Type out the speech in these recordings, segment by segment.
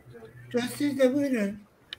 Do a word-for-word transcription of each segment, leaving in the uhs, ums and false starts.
Siz de buyurun.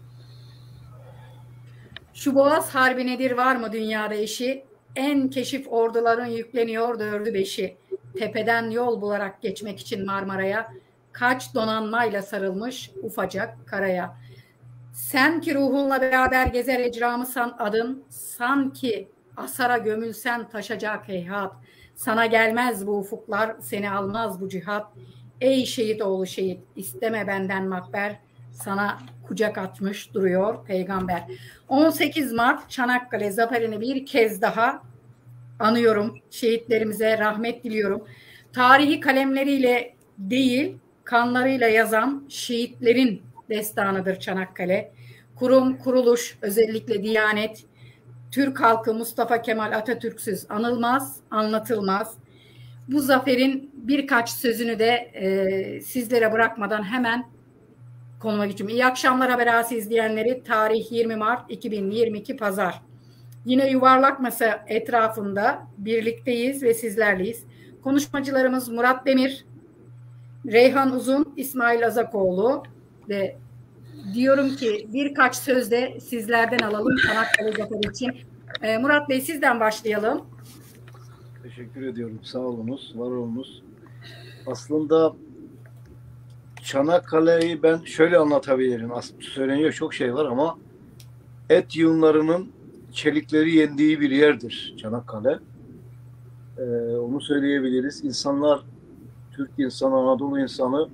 Şu Boğaz Harbi nedir, var mı dünyada eşi? En keşif orduların yükleniyor dördü beşi. Tepeden yol bularak geçmek için Marmara'ya, kaç donanmayla sarılmış ufacık karaya. Sen ki ruhunla beraber gezer ecramı san adın, sanki asara gömülsen taşacak heyhat. Sana gelmez bu ufuklar, seni almaz bu cihat. Ey şehit oğlu şehit, isteme benden makber, sana kucak atmış duruyor peygamber. on sekiz Mart Çanakkale zaferini bir kez daha anıyorum. Şehitlerimize rahmet diliyorum. Tarihi kalemleriyle değil, kanlarıyla yazan şehitlerin destanıdır Çanakkale. Kurum, kuruluş, özellikle Diyanet, Türk halkı Mustafa Kemal Atatürk'süz anılmaz, anlatılmaz. Bu zaferin birkaç sözünü de e, sizlere bırakmadan hemen konuma geçiyorum. İyi akşamlar Haber Ağası izleyenleri. Tarih yirmi Mart iki bin yirmi iki Pazar. Yine yuvarlak masa etrafında birlikteyiz ve sizlerleyiz. Konuşmacılarımız Murat Demir, Reyhan Uzun, İsmail Azakoğlu ve diyorum ki birkaç söz de sizlerden alalım Çanakkale Zaferi için. Ee, Murat Bey, sizden başlayalım. Teşekkür ediyorum. Sağ olunuz, var olunuz. Aslında Çanakkale'yi ben şöyle anlatabilirim. Aslında söyleniyor çok şey var ama et yığınlarının çelikleri yendiği bir yerdir Çanakkale. Ee, onu söyleyebiliriz. İnsanlar, Türk insanı, Anadolu insanı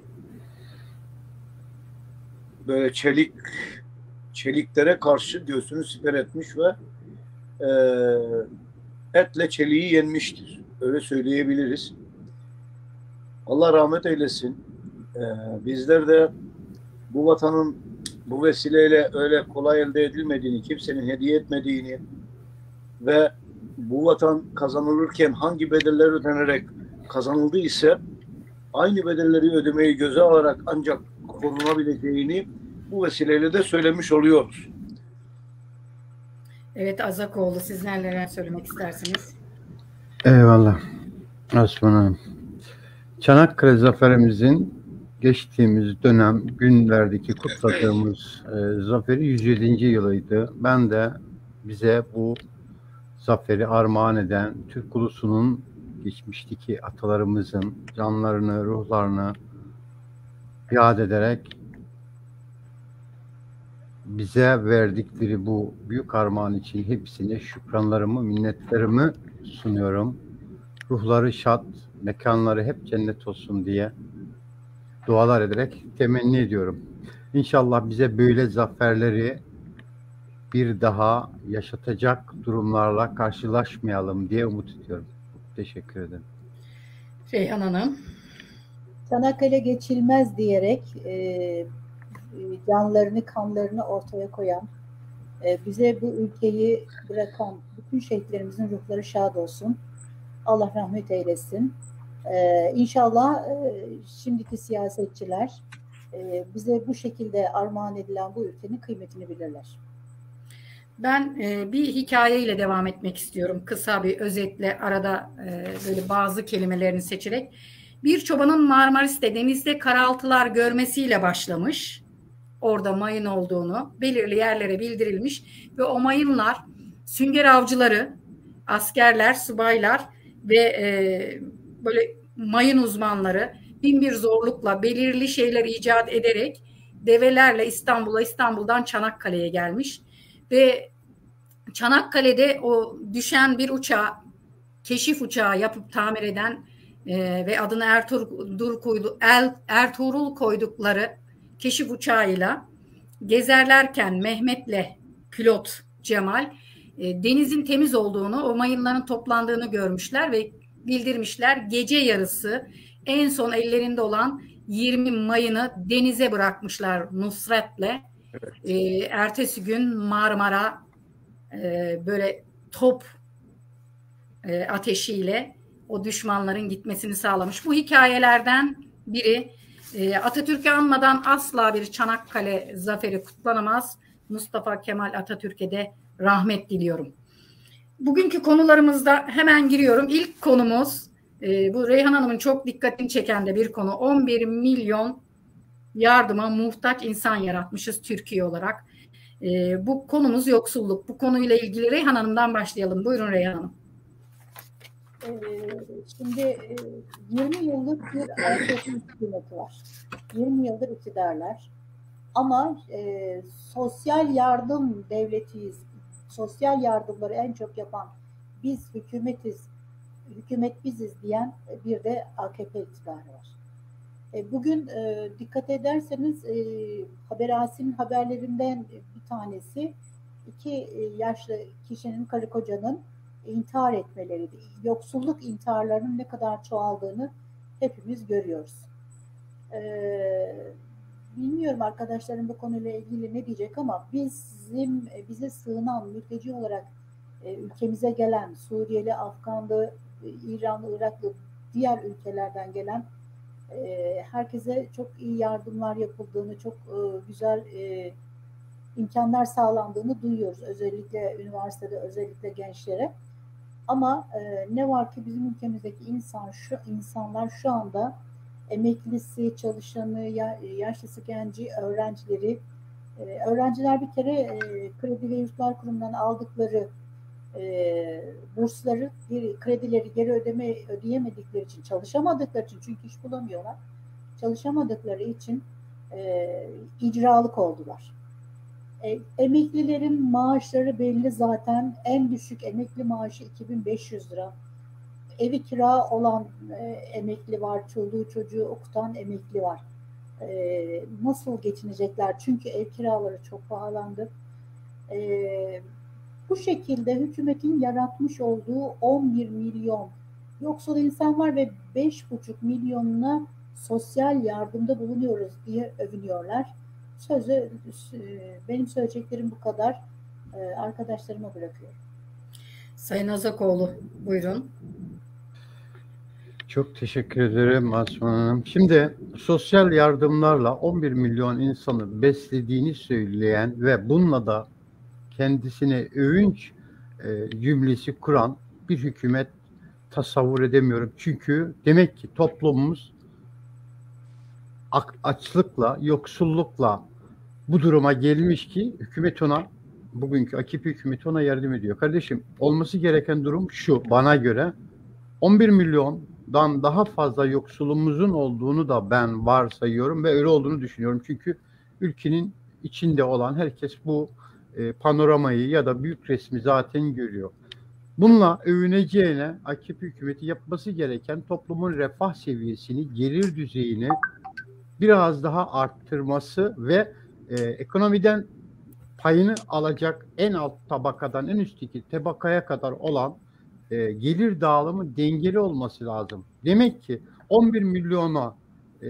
böyle çelik çeliklere karşı göğsünü siper etmiş ve e, etle çeliği yenmiştir. Öyle söyleyebiliriz. Allah rahmet eylesin. Ee, bizler de bu vatanın bu vesileyle öyle kolay elde edilmediğini, kimsenin hediye etmediğini ve bu vatan kazanılırken hangi bedeller ödenerek kazanıldı ise aynı bedelleri ödemeyi göze alarak ancak korunabileceğini bu vesileyle de söylemiş oluyoruz. Evet Azakoğlu, siz neler söylemek istersiniz? Eyvallah Osman Hanım. Çanakkale zaferimizin geçtiğimiz dönem günlerdeki kutladığımız e, zaferi yüz yedinci yılıydı. Ben de bize bu zaferi armağan eden Türk ulusunun, geçmişteki atalarımızın canlarını, ruhlarını yad ederek bize verdikleri bu büyük armağan için hepsine şükranlarımı, minnetlerimi sunuyorum. Ruhları şad, mekanları hep cennet olsun diye dualar ederek temenni ediyorum. İnşallah bize böyle zaferleri bir daha yaşatacak durumlarla karşılaşmayalım diye umut ediyorum. Teşekkür ederim. Reyhan Hanım. Çanakkale geçilmez diyerek e, canlarını, kanlarını ortaya koyan, e, bize bu ülkeyi bırakan bütün şehitlerimizin ruhları şad olsun. Allah rahmet eylesin. Ee, İnşallah e, şimdiki siyasetçiler e, bize bu şekilde armağan edilen bu ülkenin kıymetini bilirler. Ben e, bir hikayeyle devam etmek istiyorum. Kısa bir özetle arada e, böyle bazı kelimelerini seçerek. Bir çobanın Marmaris'te denizde karaltılar görmesiyle başlamış. Orada mayın olduğunu belirli yerlere bildirilmiş ve o mayınlar sünger avcıları, askerler, subaylar ve e, böyle mayın uzmanları bin bir zorlukla belirli şeyler icat ederek develerle İstanbul'a, İstanbul'dan Çanakkale'ye gelmiş ve Çanakkale'de o düşen bir uçağı, keşif uçağı yapıp tamir eden e, ve adını Ertuğrul, koydu, El, Ertuğrul koydukları keşif uçağıyla gezerlerken Mehmet'le pilot Cemal e, denizin temiz olduğunu, o mayınların toplandığını görmüşler ve bildirmişler. Gece yarısı en son ellerinde olan yirmi mayını denize bırakmışlar Nusret'le. Evet. E, ertesi gün Marmara e, böyle top e, ateşiyle o düşmanların gitmesini sağlamış. Bu hikayelerden biri. E, Atatürk'ü anmadan asla bir Çanakkale zaferi kutlanamaz. Mustafa Kemal Atatürk'e de rahmet diliyorum. Bugünkü konularımızda hemen giriyorum. İlk konumuz e, bu Reyhan Hanım'ın çok dikkatini çeken de bir konu. on bir milyon yardıma muhtaç insan yaratmışız Türkiye olarak. E, bu konumuz yoksulluk. Bu konuyla ilgili Reyhan Hanım'dan başlayalım. Buyurun Reyhan Hanım. Ee, Şimdi e, yirmi yıllık bir AKP hükümeti var. yirmi yıldır iktidarlar. Ama e, sosyal yardım devletiyiz. Sosyal yardımları en çok yapan biz hükümetiz, hükümet biziz diyen bir de A K P iktidarı var. E, bugün e, dikkat ederseniz e, Haber Asil'in haberlerinden bir tanesi iki e, yaşlı kişinin, karı kocanın intihar etmeleriydi. Yoksulluk intiharlarının ne kadar çoğaldığını hepimiz görüyoruz. Ee, bilmiyorum arkadaşlarım bu konuyla ilgili ne diyecek ama bizim bize sığınan mülteci olarak e, ülkemize gelen Suriyeli, Afganlı, İranlı, Iraklı, diğer ülkelerden gelen e, herkese çok iyi yardımlar yapıldığını, çok e, güzel e, imkanlar sağlandığını duyuyoruz. Özellikle üniversitede, özellikle gençlere. Ama e, ne var ki bizim ülkemizdeki insan şu insanlar şu anda emeklisi, çalışanı, yaşlısı, genci, öğrencileri, e, öğrenciler bir kere e, Kredi ve Yurtlar Kurumu'ndan aldıkları e, bursları, geri, kredileri geri ödeme ödeyemedikleri için, çalışamadıkları için, çünkü iş bulamıyorlar, çalışamadıkları için e, icralık oldular. E, emeklilerin maaşları belli zaten. En düşük emekli maaşı iki bin beş yüz lira. Evi kira olan e, emekli var. Çoluğu çocuğu okutan emekli var. E, nasıl geçinecekler? Çünkü ev kiraları çok pahalandı. E, bu şekilde hükümetin yaratmış olduğu on bir milyon yoksul insan var ve beş buçuk milyonuna sosyal yardımda bulunuyoruz diye övünüyorlar. Sözü, benim söyleyeceklerim bu kadar. Arkadaşlarıma bırakıyorum. Sayın Azakoğlu, buyurun. Çok teşekkür ederim Asman Hanım. Şimdi sosyal yardımlarla on bir milyon insanı beslediğini söyleyen ve bununla da kendisine övünç e, cümlesi kuran bir hükümet tasavvur edemiyorum. Çünkü demek ki toplumumuz açlıkla, yoksullukla bu duruma gelmiş ki hükümet ona, bugünkü A K P hükümeti ona yardım ediyor. Kardeşim, olması gereken durum şu bana göre: on bir milyondan daha fazla yoksulumuzun olduğunu da ben varsayıyorum ve öyle olduğunu düşünüyorum. Çünkü ülkenin içinde olan herkes bu e, panoramayı ya da büyük resmi zaten görüyor. Bununla övüneceğine A K P hükümeti yapması gereken toplumun refah seviyesini, gelir düzeyini biraz daha arttırması ve e, ekonomiden payını alacak en alt tabakadan en üstteki tabakaya kadar olan e, gelir dağılımı dengeli olması lazım. Demek ki on bir milyona e,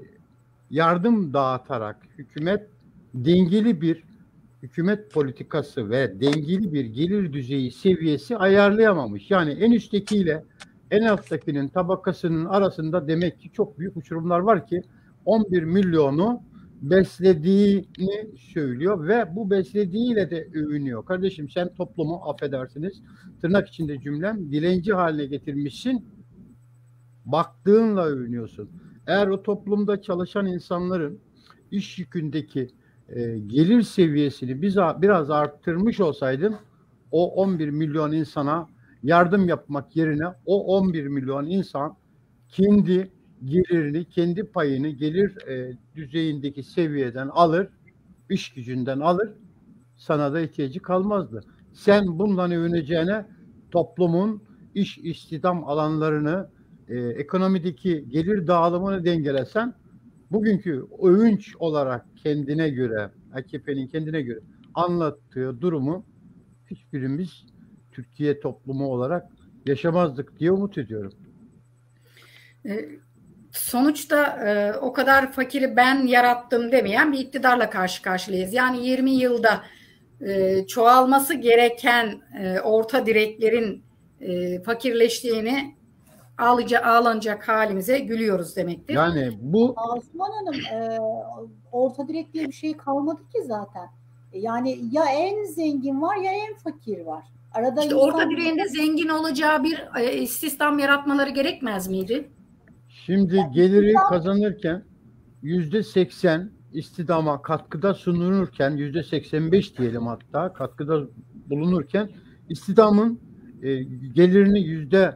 yardım dağıtarak hükümet dengeli bir hükümet politikası ve dengeli bir gelir düzeyi seviyesi ayarlayamamış. Yani en üsttekiyle en alttakinin tabakasının arasında demek ki çok büyük uçurumlar var ki on bir milyonu beslediğini söylüyor ve bu beslediğiyle de övünüyor. Kardeşim, sen toplumu, affedersiniz tırnak içinde cümlem, dilenci haline getirmişsin, baktığınla övünüyorsun. Eğer o toplumda çalışan insanların iş yükündeki e, gelir seviyesini biz biraz arttırmış olsaydın, o on bir milyon insana yardım yapmak yerine o on bir milyon insan kendi gelirini, kendi payını gelir e, düzeyindeki seviyeden alır, iş gücünden alır, sana da ihtiyacı kalmazdı. Sen bundan övüneceğine toplumun iş istihdam alanlarını, e, ekonomideki gelir dağılımını dengelesen, bugünkü övünç olarak kendine göre, A K P'nin kendine göre anlattığı durumu hiçbirimiz Türkiye toplumu olarak yaşamazdık diye umut ediyorum. Evet. Sonuçta e, o kadar fakiri ben yarattım demeyen bir iktidarla karşı karşıyayız. Yani yirmi yılda e, çoğalması gereken e, orta direklerin e, fakirleştiğini ağlıca, ağlanacak halimize gülüyoruz demektir. Yani bu Osman Hanım, e, orta direk diye bir şey kalmadı ki zaten. Yani ya en zengin var ya en fakir var. Arada işte insan... orta direğinde zengin olacağı bir e, istihdam yaratmaları gerekmez miydi? Şimdi geliri kazanırken yüzde seksen istihdama katkıda sunulurken, yüzde seksen beş diyelim hatta katkıda bulunurken istihdamın e, gelirini yüzde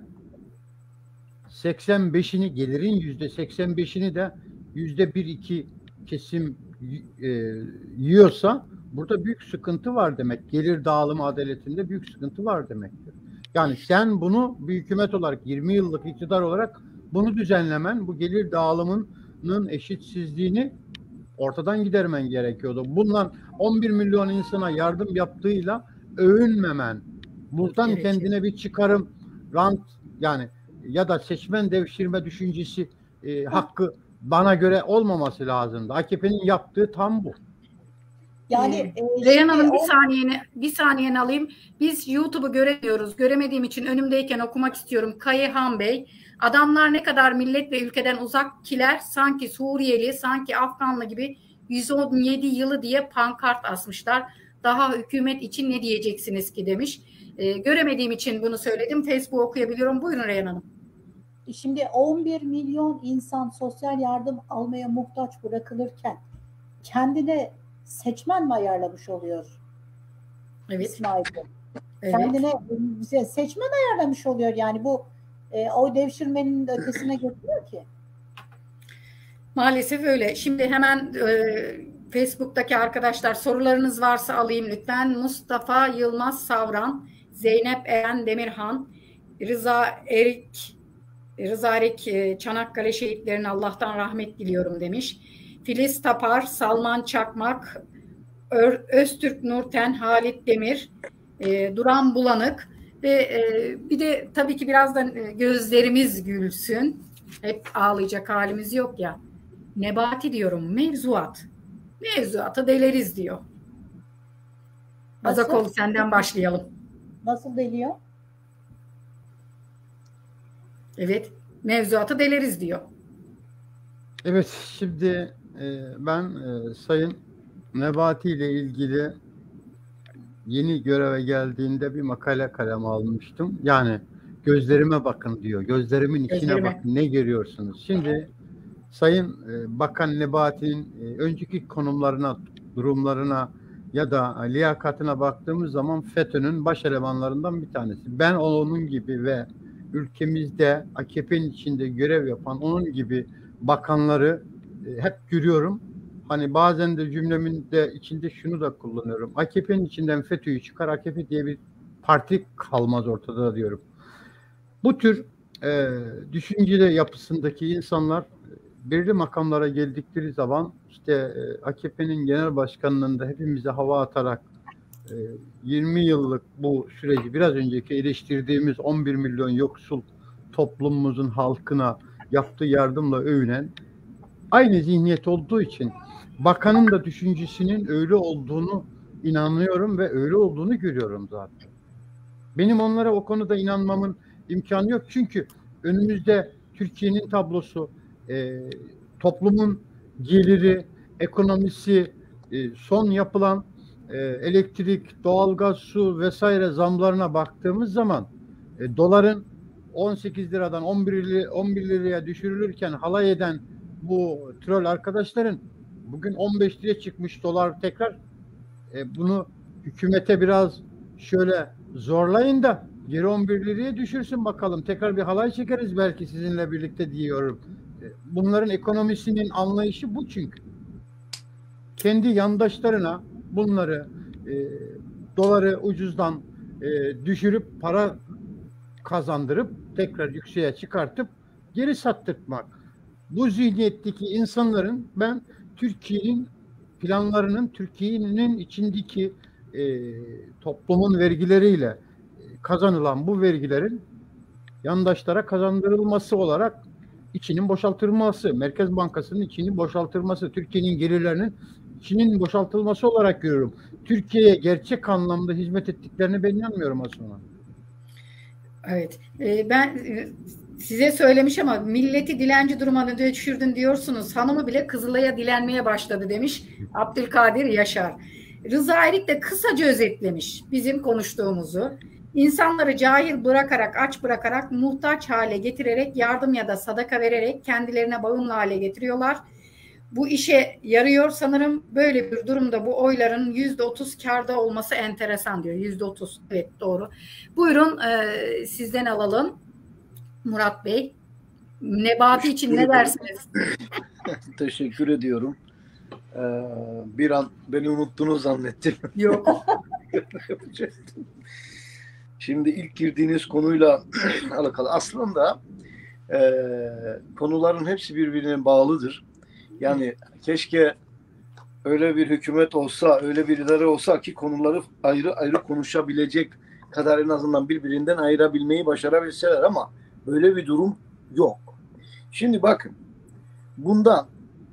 seksen beşini gelirin yüzde seksen beşini de yüzde bir iki kesim e, yiyorsa burada büyük sıkıntı var demek. Gelir dağılımı adaletinde büyük sıkıntı var demektir. Yani sen bunu bir hükümet olarak yirmi yıllık iktidar olarak bunu düzenlemen, bu gelir dağılımının eşitsizliğini ortadan gidermen gerekiyordu. Bundan on bir milyon insana yardım yaptığıyla övünmemen, buradan Evet. kendine bir çıkarım, rant yani ya da seçmen devşirme düşüncesi e, hakkı bana göre olmaması lazımdı. A K P'nin yaptığı tam bu. Yani Ee, e, Reyhan şimdi Hanım bir o- saniyeni bir saniyeni alayım. Biz YouTube'u göremiyoruz. Göremediğim için önümdeyken okumak istiyorum. Kayıhan Bey, adamlar ne kadar millet ve ülkeden uzak kiler, sanki Suriyeli, sanki Afganlı gibi yüz on yedi yılı diye pankart asmışlar. Daha hükümet için ne diyeceksiniz ki demiş. Ee, göremediğim için bunu söyledim. Facebook okuyabiliyorum. Buyurun Reyhan Hanım. Şimdi on bir milyon insan sosyal yardım almaya muhtaç bırakılırken kendine seçmen mi ayarlamış oluyor Evet. İsmail Bey? Evet. Kendine bize seçmen ayarlamış oluyor. Yani bu e, oy devşirmenin ötesine getiriyor ki. Maalesef öyle. Şimdi hemen e, Facebook'taki arkadaşlar sorularınız varsa alayım lütfen. Mustafa Yılmaz Savran, Zeynep Eren Demirhan, Rıza Erik, Rıza Erik e, Çanakkale şehitlerine Allah'tan rahmet diliyorum demiş. Filiz Tapar, Salman Çakmak, Ö- Öztürk Nurten, Halit Demir, e, Duran Bulanık ve e, bir de tabii ki birazdan e, gözlerimiz gülsün. Hep ağlayacak halimiz yok ya. Nebati diyorum, mevzuat. Mevzuatı deleriz diyor. Nasıl? Azakol senden başlayalım. Nasıl deliyor? Evet, mevzuatı deleriz diyor. Evet, şimdi e, ben e, Sayın Nebati ile ilgili yeni göreve geldiğinde bir makale kaleme almıştım. Yani gözlerime bakın diyor. Gözlerimin içine Gözlerime. bakın. Ne görüyorsunuz? Şimdi Sayın e, Bakan Nebati'nin e, önceki konumlarına, durumlarına ya da liyakatına baktığımız zaman FETÖ'nün baş elemanlarından bir tanesi. Ben onun gibi ve ülkemizde A K P'nin içinde görev yapan onun gibi bakanları e, hep görüyorum. Hani bazen de cümlemin de içinde şunu da kullanıyorum. A K P'nin içinden FETÖ'yü çıkar, A K P diye bir parti kalmaz ortada diyorum. Bu tür e, düşünce yapısındaki insanlar belirli makamlara geldikleri zaman işte e, A K P'nin genel başkanlığında hepimize hava atarak e, yirmi yıllık bu süreci biraz önceki eleştirdiğimiz on bir milyon yoksul toplumumuzun halkına yaptığı yardımla övünen aynı zihniyet olduğu için bakanın da düşüncesinin öyle olduğunu inanıyorum ve öyle olduğunu görüyorum zaten. Benim onlara o konuda inanmamın imkanı yok. Çünkü önümüzde Türkiye'nin tablosu, e, toplumun geliri, ekonomisi, e, son yapılan e, elektrik, doğalgaz, su vesaire zamlarına baktığımız zaman e, doların on sekiz liradan on bir liraya düşürülürken halay eden bu troll arkadaşların bugün on beş liraya çıkmış dolar tekrar. E, bunu hükümete biraz şöyle zorlayın da geri on bir liraya düşürsün bakalım. Tekrar bir halay çekeriz belki sizinle birlikte diyorum. E, bunların ekonomisinin anlayışı bu çünkü. Kendi yandaşlarına bunları e, doları ucuzdan e, düşürüp para kazandırıp tekrar yükseğe çıkartıp geri sattırmak. Bu zihniyetteki insanların ben Türkiye'nin planlarının, Türkiye'nin içindeki e, toplumun vergileriyle kazanılan bu vergilerin yandaşlara kazandırılması olarak içinin boşaltılması, Merkez Bankası'nın içinin boşaltılması, Türkiye'nin gelirlerinin içinin boşaltılması olarak görüyorum. Türkiye'ye gerçek anlamda hizmet ettiklerini ben inanmıyorum aslında. Evet. Ee, ben e, size söylemiş ama milleti dilenci durumuna düşürdün diyorsunuz. Hanımı bile Kızılay'a dilenmeye başladı demiş Abdülkadir Yaşar. Rıza Erik de kısaca özetlemiş bizim konuştuğumuzu. İnsanları cahil bırakarak, aç bırakarak, muhtaç hale getirerek, yardım ya da sadaka vererek kendilerine bağımlı hale getiriyorlar. bu işe yarıyor. Sanırım böyle bir durumda bu oyların yüzde otuz kârda olması enteresan diyor. Yüzde otuz. Evet, doğru. Buyurun, e, sizden alalım. Murat Bey. Nebati için ne dersiniz? Teşekkür ediyorum. Ee, bir an beni unuttunuz zannettim. Yok. Şimdi ilk girdiğiniz konuyla alakalı. Aslında e, konuların hepsi birbirine bağlıdır. Yani keşke öyle bir hükümet olsa, öyle bir idare olsa ki konuları ayrı ayrı konuşabilecek kadar en azından birbirinden ayırabilmeyi başarabilseler, ama böyle bir durum yok. Şimdi bakın, bundan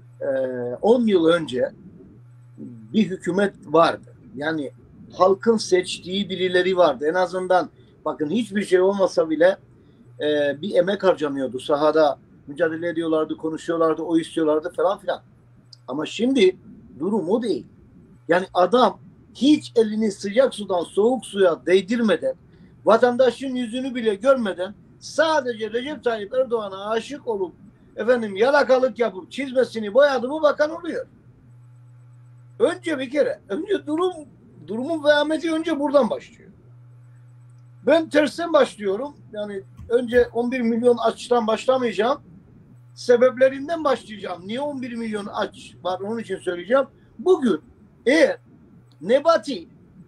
on yıl önce bir hükümet vardı. Yani halkın seçtiği birileri vardı. En azından bakın, hiçbir şey olmasa bile e, bir emek harcanıyordu. Sahada mücadele ediyorlardı, konuşuyorlardı, o istiyorlardı falan filan. Ama şimdi durum o değil. Yani adam hiç elini sıcak sudan soğuk suya değdirmeden, vatandaşın yüzünü bile görmeden sadece Recep Tayyip Erdoğan'a aşık olup efendim yalakalık yapıp çizmesini boyadı mı bakan oluyor. Önce bir kere, önce durum durumun vehameti önce buradan başlıyor. Ben tersten başlıyorum. Yani önce on bir milyon açtan başlamayacağım. Sebeplerinden başlayacağım. Niye on bir milyon aç var, onun için söyleyeceğim. Bugün eğer Nebati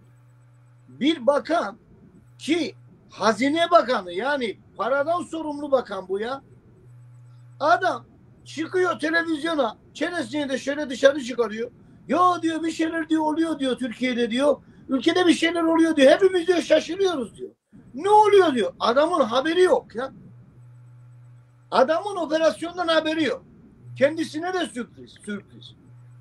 bir bakan, ki Hazine Bakanı, yani paradan sorumlu bakan bu ya, adam çıkıyor televizyona, çenesini de şöyle dışarı çıkarıyor. Ya diyor, bir şeyler diyor oluyor diyor Türkiye'de diyor. Ülkede bir şeyler oluyor diyor. Hepimiz diyor şaşırıyoruz diyor. Ne oluyor diyor. Adamın haberi yok ya. Adamın operasyondan haberi yok. Kendisine de sürpriz. Sürpriz.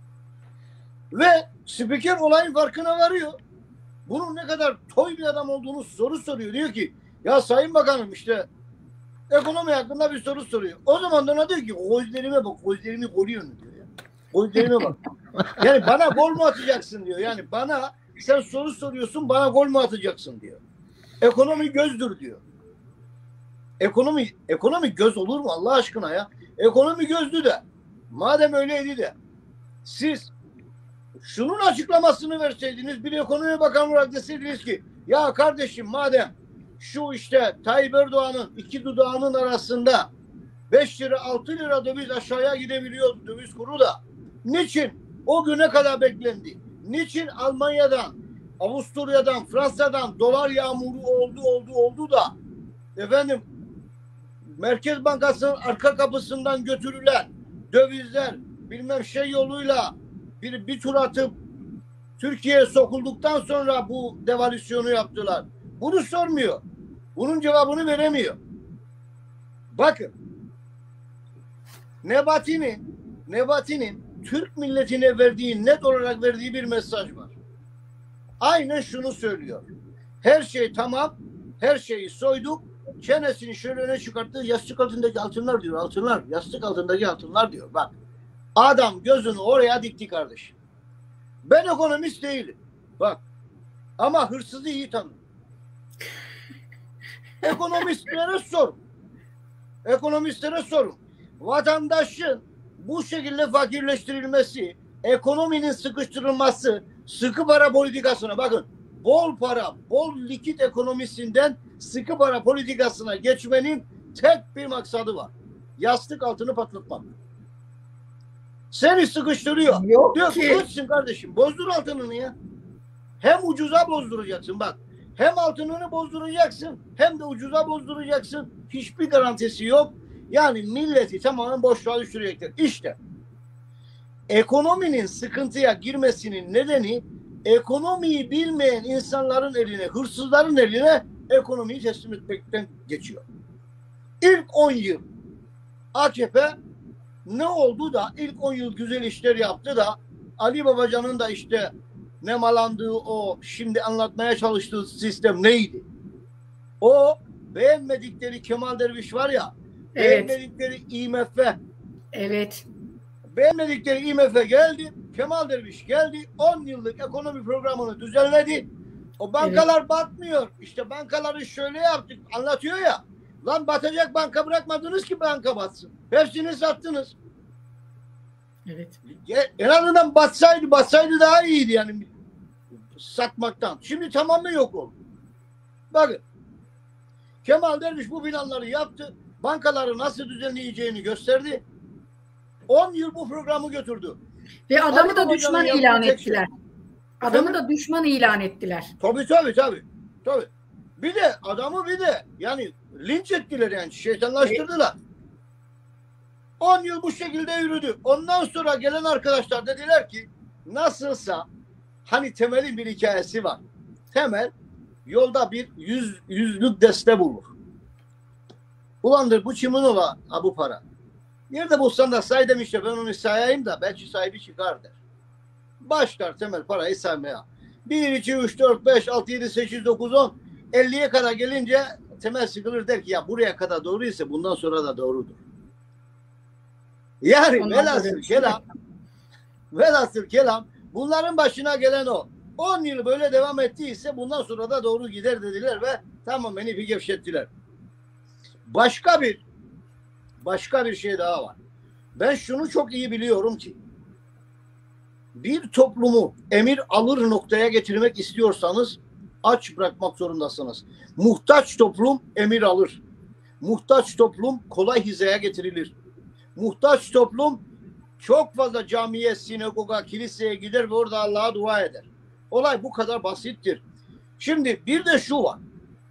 Ve spiker olayın farkına varıyor. Bunun ne kadar toy bir adam olduğunu soru soruyor. Diyor ki, ya Sayın Bakanım işte ekonomi hakkında bir soru soruyor. O zaman da ona diyor ki, gözlerime bak, gözlerimi koruyorsun diyor ya. Gözlerime bak. Yani bana gol mu atacaksın diyor. Yani bana, sen soru soruyorsun, bana gol mu atacaksın diyor. Ekonomi gözdür diyor. Ekonomi ekonomi göz olur mu Allah aşkına ya? Ekonomi gözdü de. Madem öyleydi de siz şunun açıklamasını verseydiniz, bir ekonomi bakanı olarak deseydiniz ki, ya kardeşim madem şu işte Tayyip Erdoğan'ın iki dudağının arasında beş lira altı lira döviz aşağıya gidebiliyor döviz kuru da, niçin o güne kadar beklendi? Niçin Almanya'dan, Avusturya'dan, Fransa'dan dolar yağmuru oldu oldu oldu da efendim Merkez Bankası'nın arka kapısından götürülen dövizler bilmem şey yoluyla bir, bir tur atıp Türkiye'ye sokulduktan sonra bu devalüasyonu yaptılar? Bunu sormuyor. Bunun cevabını veremiyor. Bakın, Nebati'nin Nebati'nin Türk milletine verdiği, net olarak verdiği bir mesaj var. Aynen şunu söylüyor. Her şey tamam, her şeyi soyduk, çenesini şöyle öne çıkarttı, yastık altındaki altınlar diyor, altınlar, yastık altındaki altınlar diyor. Bak, adam gözünü oraya dikti kardeşim. Ben ekonomist değilim. Bak, ama hırsızı iyi tanırım. Ekonomistlere sorun. Ekonomistlere sorun. Vatandaşın bu şekilde fakirleştirilmesi, ekonominin sıkıştırılması, sıkı para politikasına, bakın, bol para, bol likit ekonomisinden sıkı para politikasına geçmenin tek bir maksadı var. Yastık altını patlatmak. Seni sıkıştırıyor. Yok Diyor ki. ki, bozsun kardeşim, bozdur altınını ya. Hem ucuza bozduracaksın bak. Hem altınını bozduracaksın, hem de ucuza bozduracaksın. Hiçbir garantisi yok. Yani milleti tamamen boşluğa düşürecektir. İşte ekonominin sıkıntıya girmesinin nedeni, ekonomiyi bilmeyen insanların eline, hırsızların eline ekonomiyi teslim etmekten geçiyor. İlk on yıl A K P ne oldu da ilk on yıl güzel işler yaptı da Ali Babacan'ın da işte nemalandığı, o şimdi anlatmaya çalıştığı sistem neydi? O beğenmedikleri Kemal Derviş var ya, Evet. beğenmedikleri I M F, Evet. beğenmedikleri I M F geldi, Kemal Derviş geldi, on yıllık ekonomi programını düzenledi. O bankalar evet. batmıyor. İşte bankaları şöyle yaptık, anlatıyor ya. Lan batacak banka bırakmadınız ki banka batsın. Hepsini sattınız. Evet. En azından batsaydı, batsaydı daha iyiydi yani satmaktan. Şimdi tamamen yok oldu. Bakın, Kemal Derviş bu planları yaptı. Bankaları nasıl düzenleyeceğini gösterdi. on yıl bu programı götürdü. Ve adamı da Ali düşman Babacan'ın ilan yaptığı tek ettiler. şey. Adamı Efendim? da düşman ilan ettiler. Tabii tabii tabii. Tabii. Bir de adamı bir de yani linç ettiler yani şeytanlaştırdılar. on yıl bu şekilde yürüdü. Ondan sonra gelen arkadaşlar dediler ki nasılsa hani Temel'in bir hikayesi var. Temel yolda bir yüz, yüzlük deste bulur. Ulandır bu kimin ola ha bu para. Nerede bulsan da say demişler, ben onu sayayım da belki sahibi çıkar der. Başlar Temel parayı saymaya. bir, iki, üç, dört, beş, altı, yedi, sekiz, dokuz, on elliye kadar gelince Temel sıkılır der ki ya buraya kadar doğruysa bundan sonra da doğrudur. Yani Ondan velhasıl sonra- kelam velhasıl kelam bunların başına gelen o. on yıl böyle devam ettiyse bundan sonra da doğru gider dediler ve tamamen ipi gevşettiler. Başka bir başka bir şey daha var. Ben şunu çok iyi biliyorum ki bir toplumu emir alır noktaya getirmek istiyorsanız aç bırakmak zorundasınız. Muhtaç toplum emir alır. Muhtaç toplum kolay hizaya getirilir. Muhtaç toplum çok fazla camiye, sinagoga, kiliseye gider ve orada Allah'a dua eder. Olay bu kadar basittir. Şimdi bir de şu var.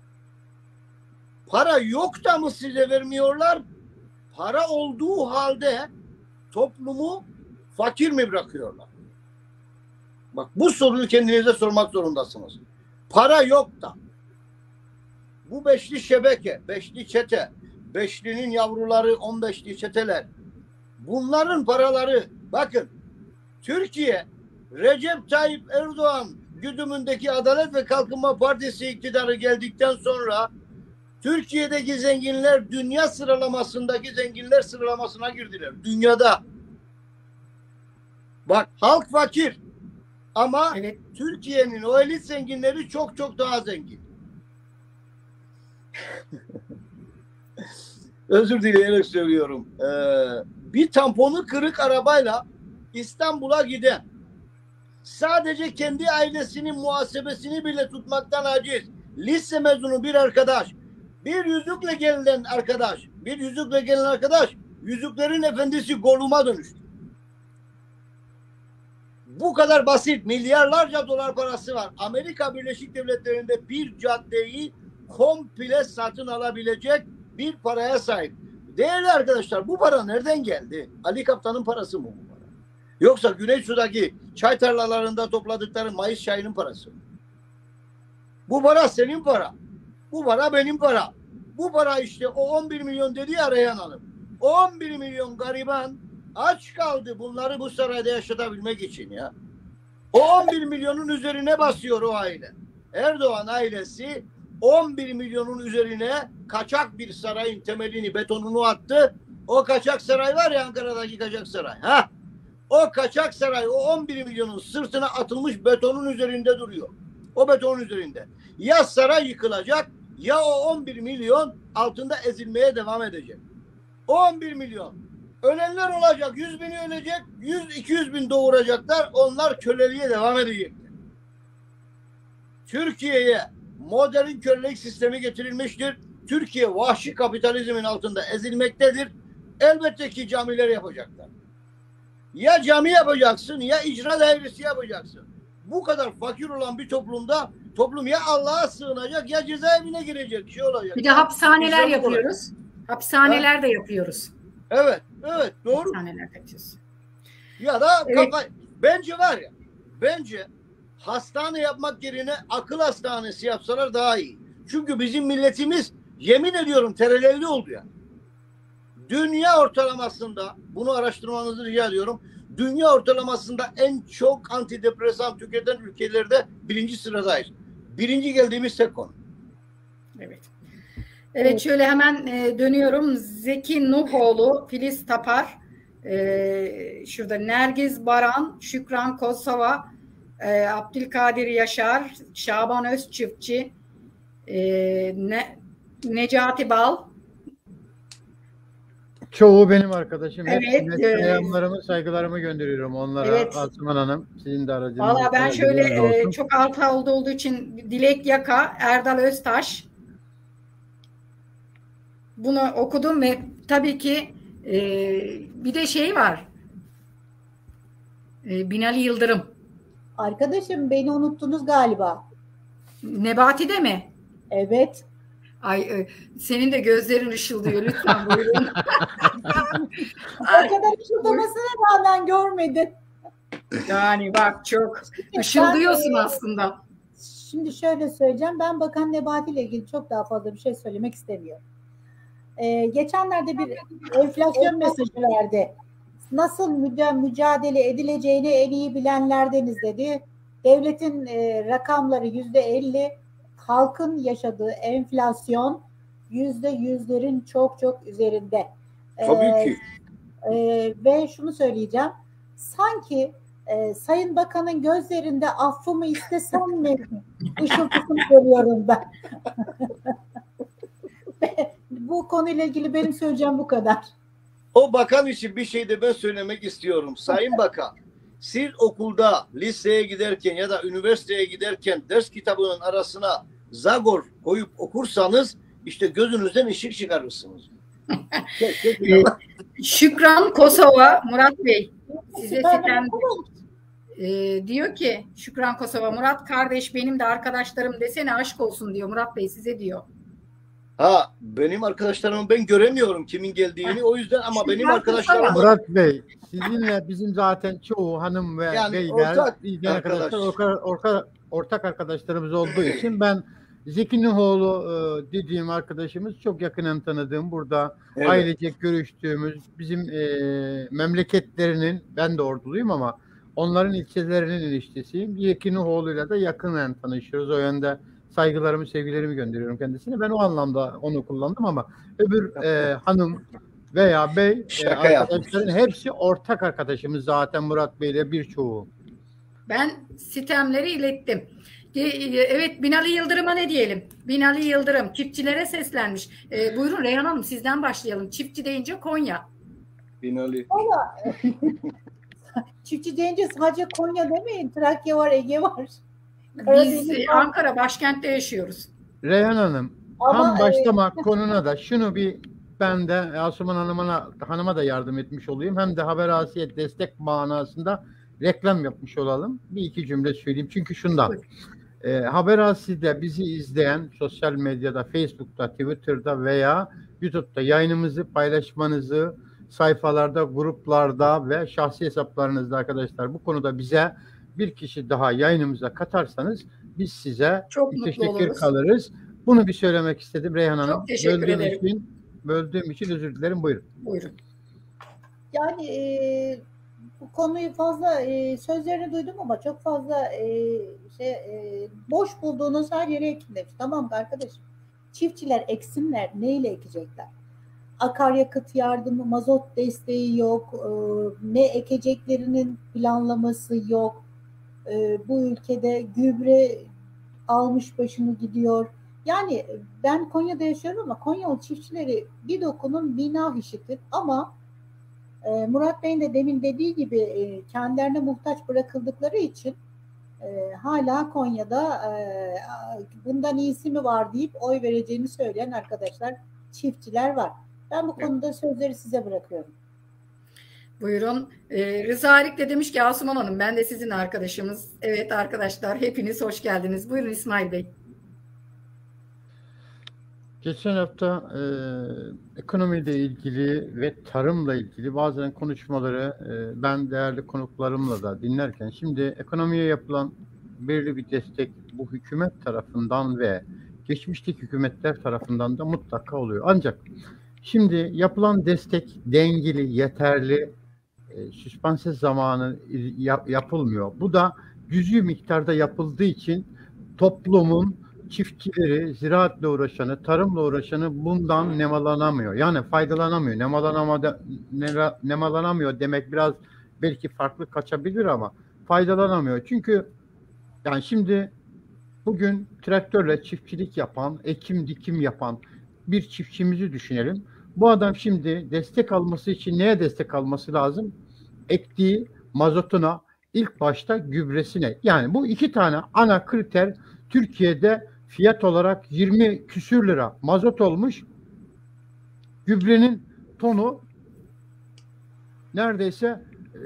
Para yok da mı size vermiyorlar? Para olduğu halde toplumu fakir mi bırakıyorlar? Bak bu soruyu kendinize sormak zorundasınız. Para yok da bu beşli şebeke, beşli çete, beşlinin yavruları, on beşli çeteler, bunların paraları, bakın Türkiye Recep Tayyip Erdoğan güdümündeki Adalet ve Kalkınma Partisi iktidarı geldikten sonra Türkiye'deki zenginler dünya sıralamasındaki zenginler sıralamasına girdiler. Dünyada. Bak halk fakir ama Evet. Türkiye'nin o elit zenginleri çok çok daha zengin. Özür dileyerek söylüyorum. Ee, bir tamponu kırık arabayla İstanbul'a giden, sadece kendi ailesinin muhasebesini bile tutmaktan aciz, lise mezunu bir arkadaş, bir yüzükle gelen arkadaş, bir yüzükle gelen arkadaş, yüzüklerin efendisi Gollum'a dönüştü. Bu kadar basit, milyarlarca dolar parası var. Amerika Birleşik Devletleri'nde bir caddeyi komple satın alabilecek bir paraya sahip. Değerli arkadaşlar, bu para nereden geldi? Ali Kaptan'ın parası mı bu para? Yoksa Güneysu'daki çay tarlalarında topladıkları mayıs çayının parası mı? Bu para senin para. Bu para benim para. Bu para işte o on bir milyon dedi ya Reyhan Hanım. on bir milyon gariban aç kaldı bunları bu sarayda yaşatabilmek için ya. O on bir milyonun üzerine basıyor o aile. Erdoğan ailesi on bir milyonun üzerine kaçak bir sarayın temelini, betonunu attı. O kaçak saray var ya, Ankara'daki kaçak saray. Ha? O kaçak saray o on bir milyonun sırtına atılmış betonun üzerinde duruyor. O betonun üzerinde. Ya saray yıkılacak ya o on bir milyon altında ezilmeye devam edecek. O on bir milyon. Ölenler olacak. yüz bini ölecek. yüz iki yüz bin doğuracaklar. Onlar köleliğe devam edecekler. Türkiye'ye modern kölelik sistemi getirilmiştir. Türkiye vahşi kapitalizmin altında ezilmektedir. Elbette ki camiler yapacaklar. Ya cami yapacaksın ya icra dairesi yapacaksın. Bu kadar fakir olan bir toplumda toplum ya Allah'a sığınacak ya cezaevine girecek, şey olacak. Bir de hapishaneler İcra yapıyoruz. olacak. Hapishaneler Ha? de yapıyoruz. Evet, evet doğru. Hapishaneler de yapıyoruz. Ya da Evet. kafa, bence var ya, bence hastane yapmak yerine akıl hastanesi yapsalar daha iyi. Çünkü bizim milletimiz yemin ediyorum terelelli oldu ya. Dünya ortalamasında, bunu araştırmanızı rica ediyorum. Dünya ortalamasında en çok antidepresan tüketen ülkelerde birinci sıradayız. Birinci geldiğimiz tek konu. Evet. Evet, şöyle hemen e, dönüyorum. Zeki Nuhoğlu, Filiz Tapar, e, şurada Nergiz Baran, Şükran Kosova, e, Abdülkadir Yaşar, Şaban Özçiftçi, e, ne, Necati Bal, Çoğu benim arkadaşım. Evet, Hepsine e, selamlarımı, saygılarımı gönderiyorum onlara. Evet. Asuman Hanım, sizin de aracınız. Valla ben şöyle aracınız e, olsun. çok alta olduğu olduğu için Dilek Yaka, Erdal Öztaş bunu okudum ve tabii ki e, bir de şey var. E, Binali Yıldırım. Arkadaşım beni unuttunuz galiba. Nebati'de mi? Evet. Ay e, senin de gözlerin ışıldıyor lütfen buyurun. O kadar ışıldamasına rağmen görmedin. Yani bak çok Ben, ışıldıyorsun e, aslında. Şimdi şöyle söyleyeceğim. Ben Bakan Nebati ile ilgili çok daha fazla bir şey söylemek istemiyorum. Ee, geçenlerde bir enflasyon mesajı verdi. Nasıl müca- mücadele edileceğini en iyi bilenlerdeniz dedi. Devletin e, rakamları yüzde elli, halkın yaşadığı enflasyon yüzde yüzlerin çok çok üzerinde. Tabii Ee, ki. e, ve şunu söyleyeceğim. Sanki e, Sayın Bakan'ın gözlerinde affımı istesem mi ışıltısını görüyorum ben. Bu konuyla ilgili benim söyleyeceğim bu kadar. O bakan için bir şey de ben söylemek istiyorum. Sayın Bakan, siz okulda, liseye giderken ya da üniversiteye giderken ders kitabının arasına Zagor koyup okursanız işte gözünüzden ışık çıkarırsınız. Şükran Kosova Murat Bey size Süper. sitem e, diyor ki Şükran Kosova Murat kardeş benim de arkadaşlarım desene aşk olsun diyor Murat Bey size diyor. Ha, benim arkadaşlarımı ben göremiyorum kimin geldiğini. O yüzden ama benim Şükran arkadaşlarım Murat Bey, sizinle bizim zaten çoğu hanım ve Yani beyler, ortak izleyen arkadaş. arkadaşlar, ortak, ortak, ortak arkadaşlarımız olduğu için ben Zeki Nuhoğlu e, dediğim arkadaşımız çok yakından tanıdığım, burada Evet. ailecek görüştüğümüz, bizim e, memleketlerinin, ben de Orduluyum ama onların ilçelerinin eniştesiyim. Zeki Nuhoğlu'yla da yakından tanışıyoruz. O yönde saygılarımı, sevgilerimi gönderiyorum kendisine. Ben o anlamda onu kullandım ama öbür e, hanım veya bey e, Şaka arkadaşların yapmışsınız. hepsi ortak arkadaşımız zaten Murat Bey'le birçoğu. Ben sitemleri ilettim. E, Evet Binali Yıldırım'a ne diyelim? Binali Yıldırım çiftçilere seslenmiş. E, buyurun Reyhan Hanım sizden başlayalım. Çiftçi deyince Konya. Binali. Çiftçi deyince sadece Konya demeyin. Trakya var, Ege var. Biz Karadeniz e, var. Ankara başkentte yaşıyoruz. Reyhan Hanım, Ama, tam başlama e, konuna da şunu bir ben de Asuman Hanım'a hanıma da yardım etmiş olayım. Hem de Haber Asiye destek manasında reklam yapmış olalım. Bir iki cümle söyleyeyim. Çünkü şundan. E, Haber Asiye'de bizi izleyen sosyal medyada, Facebook'ta, Twitter'da veya YouTube'da yayınımızı paylaşmanızı sayfalarda, gruplarda ve şahsi hesaplarınızda arkadaşlar bu konuda bize bir kişi daha yayınımıza katarsanız biz size Çok mutlu teşekkür oluruz. kalırız. Bunu bir söylemek istedim Reyhan Hanım. Çok teşekkür böldüğüm ederim. için, böldüğüm için özür dilerim. Buyurun. Buyurun. Yani e, bu konuyu fazla e, sözlerini duydum ama çok fazla e, şey e, boş bulduğunuz her yere ekin demiş. Tamam arkadaşım. Çiftçiler eksinler. Neyle ekecekler? Akaryakıt yardımı, mazot desteği yok. E, ne ekeceklerinin planlaması yok. E, bu ülkede gübre almış başını gidiyor. Yani ben Konya'da yaşıyorum ama Konyalı çiftçileri bir dokunun bina işitir ama e, Murat Bey'in de demin dediği gibi e, kendilerine muhtaç bırakıldıkları için e, hala Konya'da e, bundan iyisi mi var deyip oy vereceğini söyleyen arkadaşlar, çiftçiler var. Ben bu konuda sözleri size bırakıyorum. Buyurun. Ee, Rıza Arik de demiş ki Asuman Hanım ben de sizin arkadaşımız. Evet arkadaşlar hepiniz hoş geldiniz. Buyurun İsmail Bey. Geçen hafta e, ekonomiyle ilgili ve tarımla ilgili bazen konuşmaları e, ben değerli konuklarımla da dinlerken şimdi ekonomiye yapılan belirli bir destek bu hükümet tarafından ve geçmişteki hükümetler tarafından da mutlaka oluyor. Ancak şimdi yapılan destek dengeli, yeterli, e, süspanse zamanı yap, yapılmıyor. Bu da cüzi miktarda yapıldığı için toplumun çiftçileri, ziraatle uğraşanı, tarımla uğraşanı bundan nemalanamıyor. Yani faydalanamıyor. Nemalanamıyor, nemalanamıyor demek biraz belki farklı kaçabilir ama faydalanamıyor. Çünkü yani şimdi bugün traktörle çiftçilik yapan, ekim dikim yapan bir çiftçimizi düşünelim. Bu adam şimdi destek alması için neye destek alması lazım? Ektiği mazotuna, ilk başta gübresine. Yani bu iki tane ana kriter Türkiye'de fiyat olarak yirmi küsür lira mazot olmuş. Gübrenin tonu neredeyse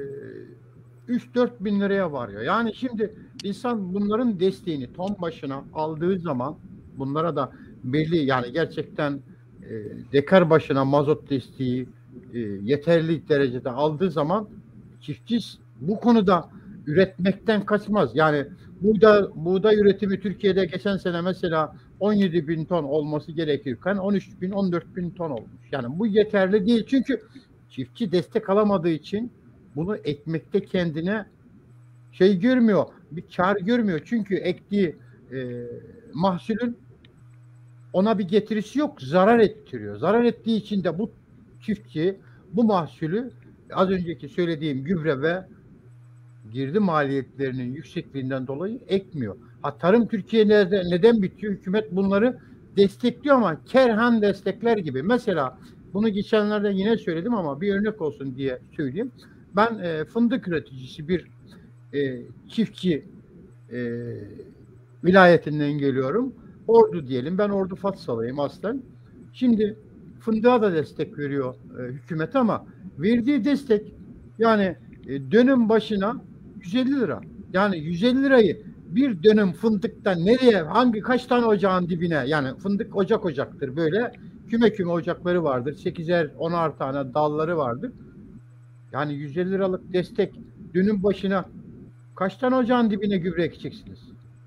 üç dört bin liraya varıyor. Yani şimdi insan bunların desteğini ton başına aldığı zaman, bunlara da belli, yani gerçekten e, dekar başına mazot desteği e, yeterli derecede aldığı zaman çiftçi bu konuda üretmekten kaçmaz. Yani buğday, buğday üretimi Türkiye'de geçen sene mesela on yedi bin ton olması gerekirken on üç bin on dört bin ton olmuş. Yani bu yeterli değil. Çünkü çiftçi destek alamadığı için bunu ekmekte kendine şey görmüyor, bir kar görmüyor. Çünkü ektiği e, mahsulün ona bir getirisi yok, zarar ettiriyor. Zarar ettiği için de bu çiftçi bu mahsulü az önceki söylediğim gübre ve girdi maliyetlerinin yüksekliğinden dolayı ekmiyor. Ha, tarım Türkiye'de neden bitiyor? Hükümet bunları destekliyor ama kerhan destekler gibi. Mesela bunu geçenlerde yine söyledim ama bir örnek olsun diye söyleyeyim. Ben e, fındık üreticisi bir e, çiftçi e, vilayetinden geliyorum. Ordu diyelim. Ben Ordu Fatsalıyım aslen. Şimdi fındığa da destek veriyor e, hükümet ama verdiği destek yani e, dönüm başına yüz elli lira. Yani yüz elli lirayı bir dönüm fındıktan nereye, hangi, kaç tane ocağın dibine, yani fındık ocak ocaktır böyle, küme küme ocakları vardır. sekizer onar tane dalları vardır. Yani yüz elli liralık destek dönüm başına kaç tane ocağın dibine gübre ekeceksiniz?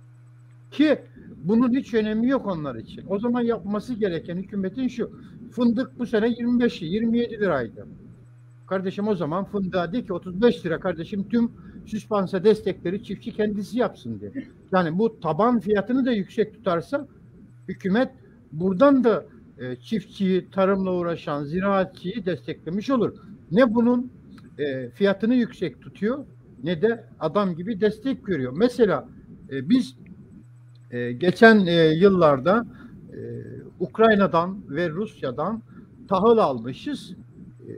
Ki bunun hiç önemi yok onlar için. O zaman yapması gereken hükümetin şu: fındık bu sene yirmi beş yirmi yedi liraydı. Kardeşim o zaman fındığa de ki otuz beş lira kardeşim, tüm süspansa destekleri çiftçi kendisi yapsın diye. Yani bu taban fiyatını da yüksek tutarsa hükümet buradan da e, çiftçiyi, tarımla uğraşan ziraatçıyı desteklemiş olur. Ne bunun e, fiyatını yüksek tutuyor ne de adam gibi destek görüyor. Mesela e, biz e, geçen e, yıllarda e, Ukrayna'dan ve Rusya'dan tahıl almışız. E,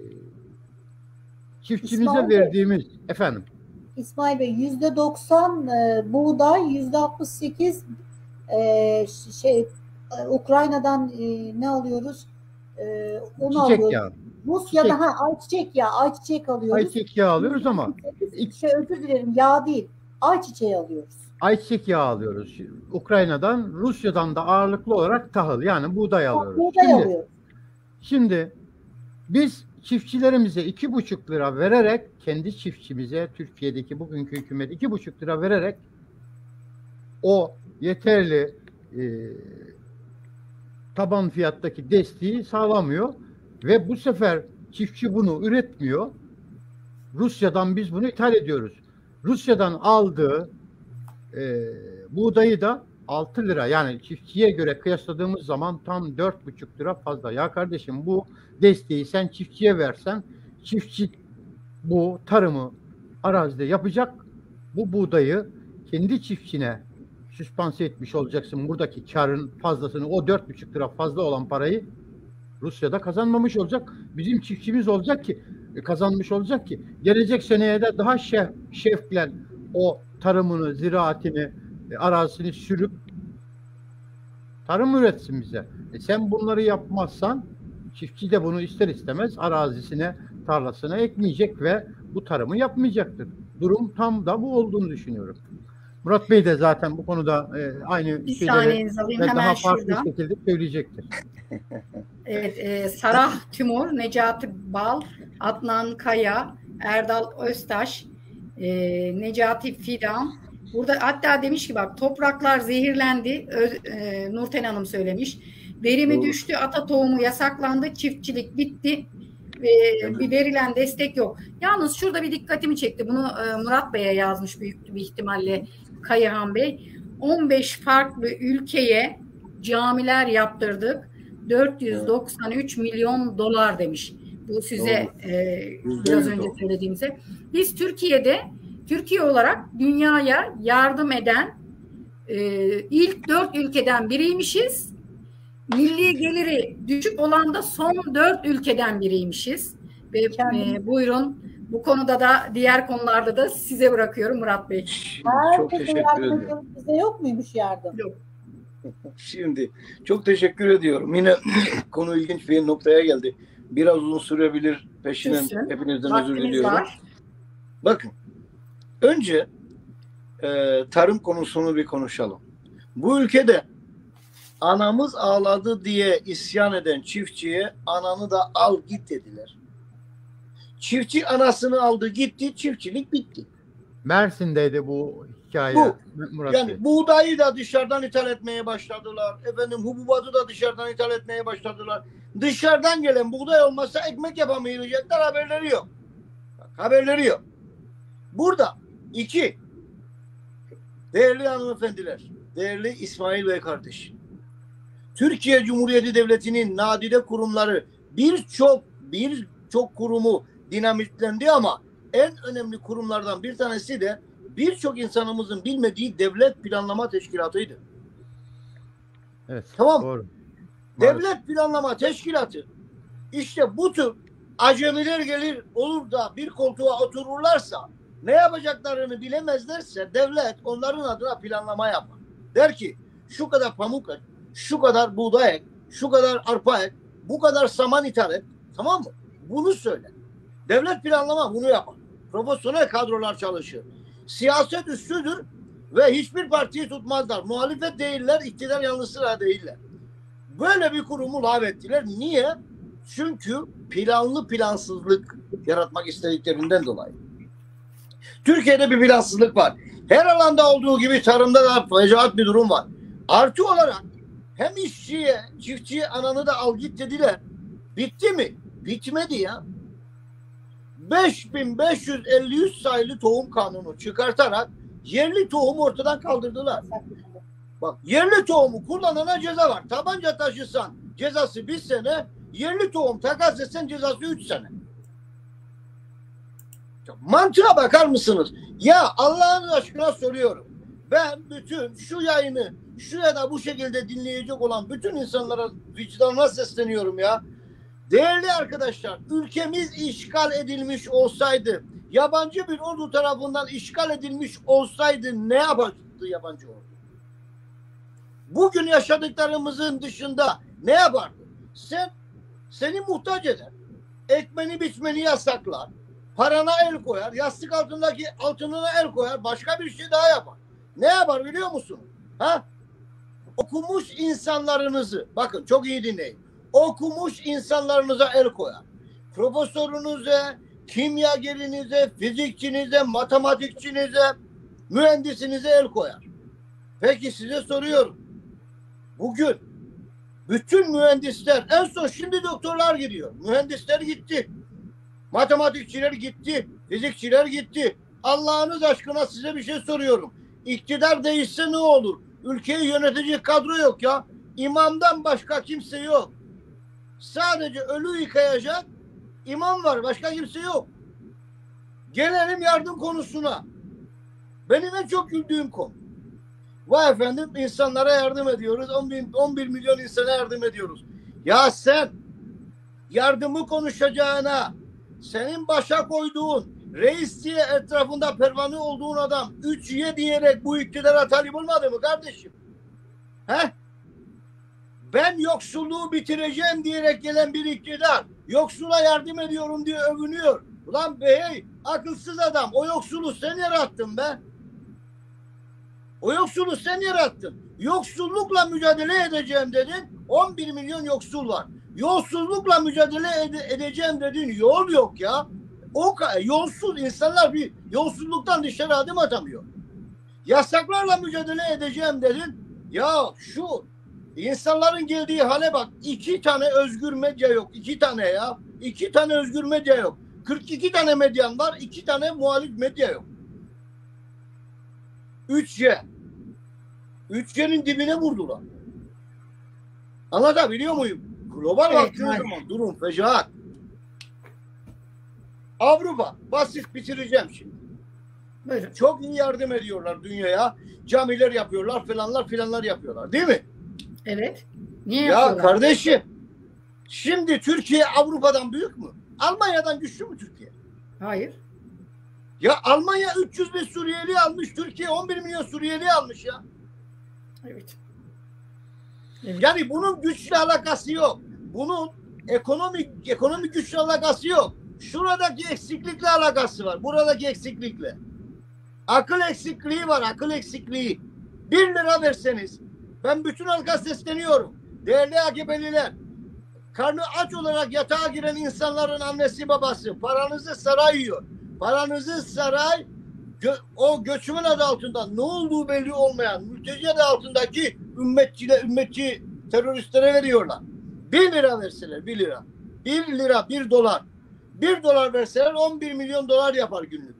çiftçimize İsmail verdiğimiz Bey, efendim. İsmail Bey, yüzde doksan e, buğday, yüzde altmış sekiz e, şey e, Ukrayna'dan e, ne alıyoruz? E, onu Çiçek alıyoruz. yağı. Rusya'da Çiçek. ha ayçiçek yağı, ayçiçek alıyoruz. Ayçiçek yağı alıyoruz ama şey, özür dilerim, yağ değil. Ayçiçeği alıyoruz. ayçiçek yağı alıyoruz. Ukrayna'dan, Rusya'dan da ağırlıklı olarak tahıl, yani buğday alıyoruz. Buğday Şimdi, alıyoruz. şimdi biz çiftçilerimize iki buçuk lira vererek, kendi çiftçimize Türkiye'deki bugünkü hükümet iki buçuk lira vererek o yeterli e, taban fiyattaki desteği sağlamıyor ve bu sefer çiftçi bunu üretmiyor. Rusya'dan biz bunu ithal ediyoruz. Rusya'dan aldığı e, buğdayı da altı lira, yani çiftçiye göre kıyasladığımız zaman tam dört buçuk lira fazla. Ya kardeşim, bu desteği sen çiftçiye versen, çiftçi bu tarımı arazide yapacak, bu buğdayı kendi çiftçine süspanse etmiş olacaksın. Buradaki karın fazlasını, o dört buçuk lira fazla olan parayı Rusya'da kazanmamış olacak. Bizim çiftçimiz olacak ki, kazanmış olacak ki gelecek seneye de daha şef, şefkle o tarımını, ziraatini, arazisini sürüp tarım üretsin bize. E sen bunları yapmazsan çiftçi de bunu ister istemez arazisine, tarlasına ekmeyecek ve bu tarımı yapmayacaktır. Durum tam da bu olduğunu düşünüyorum. Murat Bey de zaten bu konuda e, aynı bir şeyleri alayım, ve hemen daha farklı şurada. şekilde söyleyecektir. Evet, e, Sarah Timur, Necati Bal, Adnan Kaya, Erdal Öztaş, e, Necati Fidan. Burada hatta demiş ki bak, topraklar zehirlendi. Öz, e, Nurten Hanım söylemiş. Verimi Doğru. düştü, ata tohumu yasaklandı, çiftçilik bitti. Ve bir verilen destek yok. Yalnız şurada bir dikkatimi çekti. Bunu e, Murat Bey'e yazmış büyük bir ihtimalle Kayahan Bey. on beş farklı ülkeye camiler yaptırdık. dört yüz doksan üç milyon dolar demiş. Bu size e, biraz önce söylediğimize. Biz Türkiye'de, Türkiye olarak dünyaya yardım eden e, ilk dört ülkeden biriymişiz. milli geliri düşük olan da son dört ülkeden biriymişiz. Ve e, buyurun bu konuda da diğer konularda da size bırakıyorum Murat Bey. Çok teşekkür ederim. Bize yok muymuş yardım? Yok. Şimdi çok teşekkür ediyorum. Yine konu ilginç bir noktaya geldi. Biraz uzun sürebilir. Peşinen Sürsün. hepinizden Vaktimiz özür diliyorum. var. Bakın. Önce e, tarım konusunu bir konuşalım. Bu ülkede anamız ağladı diye isyan eden çiftçiye ananı da al git dediler. Çiftçi anasını aldı gitti, çiftçilik bitti. Mersin'deydi bu hikaye. Bu, Murat yani Bey. buğdayı da dışarıdan ithal etmeye başladılar. Efendim hububatı da dışarıdan ithal etmeye başladılar. Dışarıdan gelen buğday olmazsa ekmek yapamayacaklar, haberleri yok. Bak, haberleri yok. Burada iki, değerli hanımefendiler, değerli İsmail Bey kardeş, Türkiye Cumhuriyeti Devleti'nin nadide kurumları birçok birçok kurumu dinamitlendi ama en önemli kurumlardan bir tanesi de birçok insanımızın bilmediği Devlet Planlama Teşkilatı'ydı. Evet, Tamam. doğru. Devlet Planlama Teşkilatı işte bu tür acemiler gelir olur da bir koltuğa otururlarsa ne yapacaklarını bilemezlerse devlet onların adına planlama yapar. Der ki şu kadar pamuk ek, şu kadar buğday ek, şu kadar arpa ek, bu kadar saman ithal et. Tamam mı? Bunu söyle. Devlet planlama bunu yapar. Profesyonel kadrolar çalışır. Siyaset üstüdür ve hiçbir partiyi tutmazlar. Muhalefet değiller, iktidar yanlısı da değiller. Böyle bir kurumu lağvettiler. Niye? Çünkü planlı plansızlık yaratmak istediklerinden dolayı. Türkiye'de bir plansızlık var. Her alanda olduğu gibi tarımda da fecaat bir durum var. Artı olarak hem işçiye, çiftçiye ananı da al git dediler. Bitti mi? Bitmedi ya. beş bin beş yüz elli üç sayılı tohum kanunu çıkartarak yerli tohumu ortadan kaldırdılar. Bak yerli tohumu kullanana ceza var. Tabanca taşırsan cezası bir sene, yerli tohum takas etsen cezası üç sene. Mantığa bakar mısınız? Ya Allah'ın aşkına soruyorum. Ben bütün şu yayını şu ya da bu şekilde dinleyecek olan bütün insanlara vicdanına sesleniyorum ya. Değerli arkadaşlar, ülkemiz işgal edilmiş olsaydı, yabancı bir ordu tarafından işgal edilmiş olsaydı ne yapacaktı yabancı ordu? Bugün yaşadıklarımızın dışında ne yapardı? Sen, seni muhtaç eder. Ekmeni biçmeni yasaklar. Parana el koyar. Yastık altındaki altınına el koyar. Başka bir şey daha yapar. Ne yapar biliyor musun? Ha? Okumuş insanlarınızı, bakın çok iyi dinleyin. Okumuş insanlarınıza el koyar. Profesörünüze, kimyagerinize, fizikçinize, matematikçinize, mühendisinize el koyar. Peki size soruyorum. Bugün bütün mühendisler, en son şimdi doktorlar gidiyor. Mühendisler gitti. Matematikçiler gitti. Fizikçiler gitti. Allah'ınız aşkına size bir şey soruyorum. İktidar değişse ne olur? Ülkeyi yönetecek kadro yok ya. İmamdan başka kimse yok. Sadece ölü yıkayacak imam var. Başka kimse yok. Gelelim yardım konusuna. Benim en çok güldüğüm konu. Vay efendim insanlara yardım ediyoruz. on bir milyon insana yardım ediyoruz. Ya sen yardımı konuşacağına senin başa koyduğun reis diye etrafında pervane olduğun adam üç ye diyerek bu iktidara talip olmadı mı kardeşim? He? Ben yoksulluğu bitireceğim diyerek gelen bir iktidar yoksula yardım ediyorum diye övünüyor. Ulan bey akılsız adam, o yoksulu sen yarattın be. O yoksulu sen yarattın. Yoksullukla mücadele edeceğim dedin. on bir milyon yoksul var. Yolsuzlukla mücadele ede- edeceğim dedin. Yol yok ya. O yolsuz insanlar bir yolsuzluktan dışarı adım atamıyor. Yasaklarla mücadele edeceğim dedin. Ya şu insanların geldiği hale bak. İki tane özgür medya yok. İki tane ya. İki tane özgür medya yok. kırk iki tane medyan var. İki tane muhalif medya yok. üç ye. üç ye'nin dibine vurdular. Anlatabiliyor muyum? Global Evet, baktığın zaman durum fecaat. Avrupa basit bitireceğim şimdi. Buyurun. Çok iyi yardım ediyorlar dünyaya. Camiler yapıyorlar falanlar filanlar yapıyorlar değil mi? Evet. Niye Ya yapıyorlar? kardeşim, şimdi Türkiye Avrupa'dan büyük mü? Almanya'dan güçlü mü Türkiye? Hayır. Ya Almanya üç yüz bin Suriyeli almış, Türkiye on bir milyon Suriyeli almış ya. Evet. Evet. Yani bunun güçle alakası yok. Bunun ekonomik ekonomik güçle alakası yok. Şuradaki eksiklikle alakası var. Buradaki eksiklikle. Akıl eksikliği var, akıl eksikliği. Bir lira verseniz, ben bütün halka sesleniyorum. Değerli A K P'liler, karnı aç olarak yatağa giren insanların annesi babası, paranızı saray yiyor. Paranızı saray, gö o göçmen adı altında ne olduğu belli olmayan mülteci adı altındaki ümmetçiler, ümmetçi teröristlere veriyorlar. Bir lira verseler, bir lira. Bir lira, bir dolar. Bir dolar verseler on bir milyon dolar yapar günlük.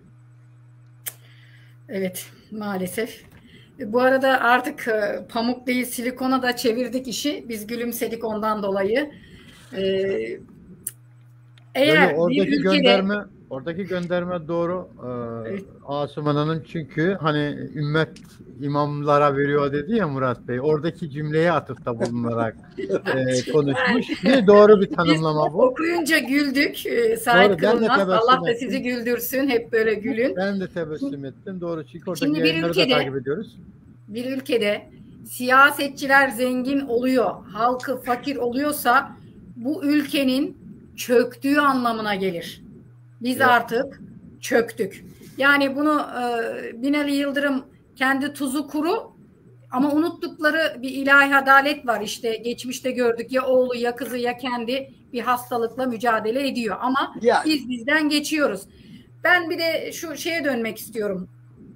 Evet, maalesef. Bu arada artık e, pamuk değil silikona da çevirdik işi. Biz gülümsedik ondan dolayı. Ee, eğer Böyle oradaki bir ülkede gönderme oradaki gönderme doğru. Ee, Evet. Asım Ana'nın, çünkü hani ümmet imamlara veriyor dedi ya Murat Bey. Oradaki cümleye atıfta bulunarak e, konuşmuş. Bir doğru bir biz tanımlama bu. okuyunca güldük. Ee, Sait Doğru, ben de Kılmaz. tebessüm Allah da ettim. sizi güldürsün. Hep böyle gülün. Ben de tebessüm ettim. Doğru, çünkü oradaki Şimdi bir yayınları ülkede- da takip ediyoruz. Bir ülkede siyasetçiler zengin oluyor, halkı fakir oluyorsa bu ülkenin çöktüğü anlamına gelir. Biz Evet. artık çöktük. Yani bunu e, Binali Yıldırım kendi tuzu kuru ama unuttukları bir ilahi adalet var. İşte geçmişte gördük, ya oğlu ya kızı ya kendi bir hastalıkla mücadele ediyor ama Yani. biz bizden geçiyoruz. Ben bir de şu şeye dönmek istiyorum.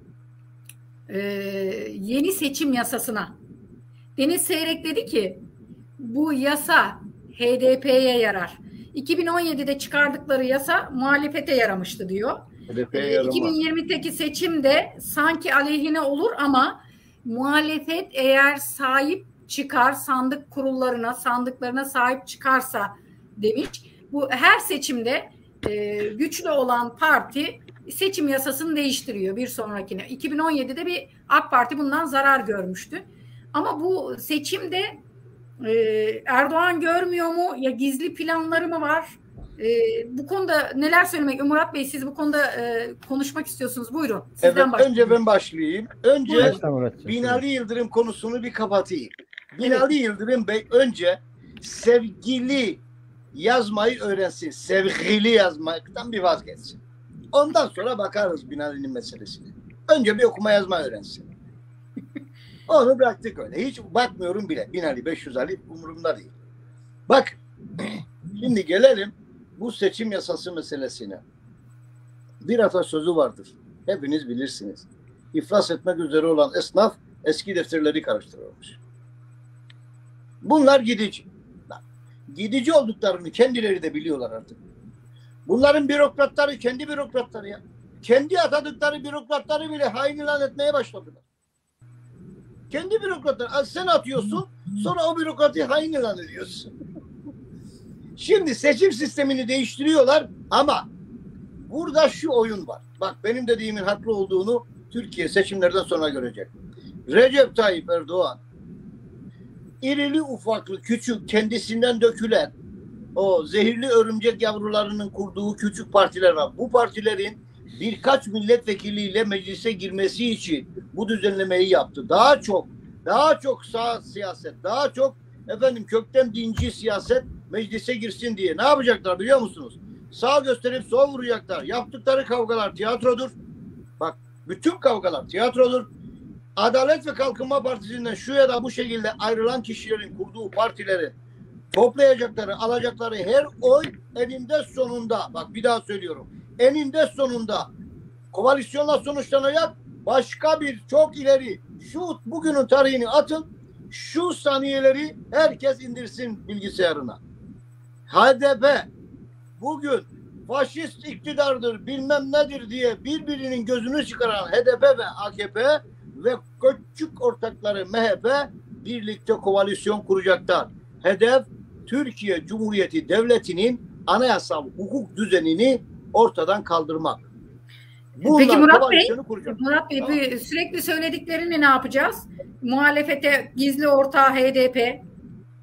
Ee, yeni seçim yasasına. Deniz Seyrek dedi ki bu yasa H D P'ye yarar. iki bin on yedide çıkardıkları yasa muhalefete yaramıştı diyor. H D P'ye Ee, yaramaz. iki bin yirmideki seçimde sanki aleyhine olur ama muhalefet eğer sahip çıkar, sandık kurullarına, sandıklarına sahip çıkarsa demiş. Bu her seçimde e, güçlü olan parti seçim yasasını değiştiriyor bir sonrakine. iki bin on yedide bir AK Parti bundan zarar görmüştü. Ama bu seçimde e, Erdoğan görmüyor mu? Ya gizli planları mı var? E, bu konuda neler söylemek? Murat Bey, siz bu konuda e, konuşmak istiyorsunuz. Buyurun. Sizden Evet, başlayalım. önce ben başlayayım. Önce Başla Muratcığım. Binali Yıldırım konusunu bir kapatayım. Binali Yıldırım Bey önce sevgili yazmayı öğrensin. Sevgili yazmaktan bir vazgeçsin. Ondan sonra bakarız Binali'nin meselesine. Önce bir okuma yazma öğrensin. Onu bıraktık öyle. Hiç bakmıyorum bile. Binali beş yüz Ali umurumda değil. Bak, şimdi gelelim bu seçim yasası meselesine. Bir atasözü vardır. Hepiniz bilirsiniz. İflas etmek üzere olan esnaf eski defterleri karıştırıyormuş. Bunlar gidici. Gidici olduklarını kendileri de biliyorlar artık. Bunların bürokratları kendi bürokratları ya. Kendi atadıkları bürokratları bile hain ilan etmeye başladılar. Kendi bürokratları. Sen atıyorsun, sonra o bürokratı hain ilan ediyorsun. Şimdi seçim sistemini değiştiriyorlar ama burada şu oyun var. Bak, benim dediğimin haklı olduğunu Türkiye seçimlerden sonra görecek. Recep Tayyip Erdoğan irili ufaklı küçük kendisinden dökülen o zehirli örümcek yavrularının kurduğu küçük partiler var. Bu partilerin birkaç milletvekiliyle meclise girmesi için bu düzenlemeyi yaptı. Daha çok, daha çok sağ siyaset, daha çok efendim kökten dinci siyaset meclise girsin diye. Ne yapacaklar biliyor musunuz? Sağ gösterip sol vuracaklar. Yaptıkları kavgalar tiyatrodur. Bak, bütün kavgalar tiyatrodur. Adalet ve Kalkınma Partisi'nden şu ya da bu şekilde ayrılan kişilerin kurduğu partileri toplayacakları, alacakları her oy eninde sonunda, bak bir daha söylüyorum, eninde sonunda koalisyonla sonuçlanacak. Başka bir çok ileri, şu bugünün tarihini atın, şu saniyeleri herkes indirsin bilgisayarına. H D P bugün faşist iktidardır, bilmem nedir diye birbirinin gözünü çıkaran H D P ve A K P ve küçük ortakları M H P birlikte koalisyon kuracaklar. Hedef Türkiye Cumhuriyeti Devleti'nin anayasal hukuk düzenini ortadan kaldırmak. Bunlar Peki Murat Bey, koalisyonu kuracak. Murat Bey Tamam. bir- sürekli söylediklerini ne yapacağız? Muhalefete gizli ortağı H D P,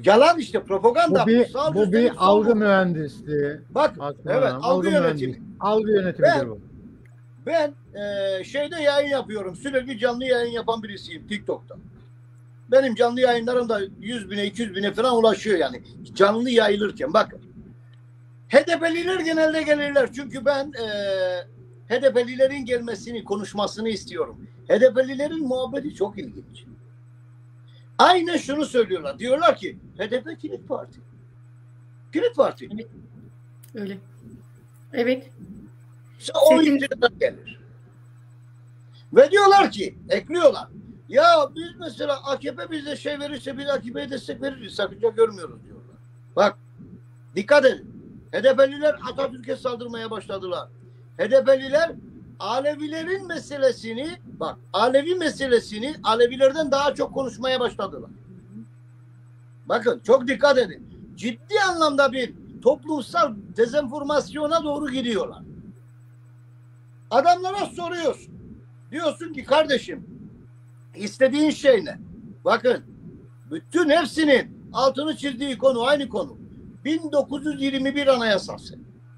Yalan işte, propaganda. Bu bir, Sağ bu üstten bir sol algı bu. mühendisliği. Bak, Asma evet, Hanım, algı yönetimi. mühendisliği. Algı yönetimidir Ben- bu. Ben e, şeyde yayın yapıyorum. Sürekli canlı yayın yapan birisiyim TikTok'ta. Benim canlı yayınlarım da yüz bine iki yüz bine falan ulaşıyor yani. Canlı yayılırken bakın. H D P'liler genelde gelirler. Çünkü ben e, H D P'lilerin gelmesini, konuşmasını istiyorum. H D P'lilerin muhabbeti çok ilginç. Aynen şunu söylüyorlar. Diyorlar ki H D P kilit parti. Kilit parti. Öyle. Evet. O Senin- iktidar gelir. Ve diyorlar ki, ekliyorlar. Ya biz mesela A K P bize şey verirse biz A K P'ye destek veririz. Sakınca görmüyoruz diyorlar. Bak, dikkat edin. H D P'liler Atatürk'e saldırmaya başladılar. H D P'liler Alevilerin meselesini, bak Alevi meselesini Alevilerden daha çok konuşmaya başladılar. Bakın çok dikkat edin. Ciddi anlamda bir toplumsal dezenformasyona doğru gidiyorlar. Adamlara soruyorsun. Diyorsun ki kardeşim istediğin şey ne? Bakın bütün hepsinin altını çizdiği konu aynı konu. bin dokuz yüz yirmi bir Anayasası.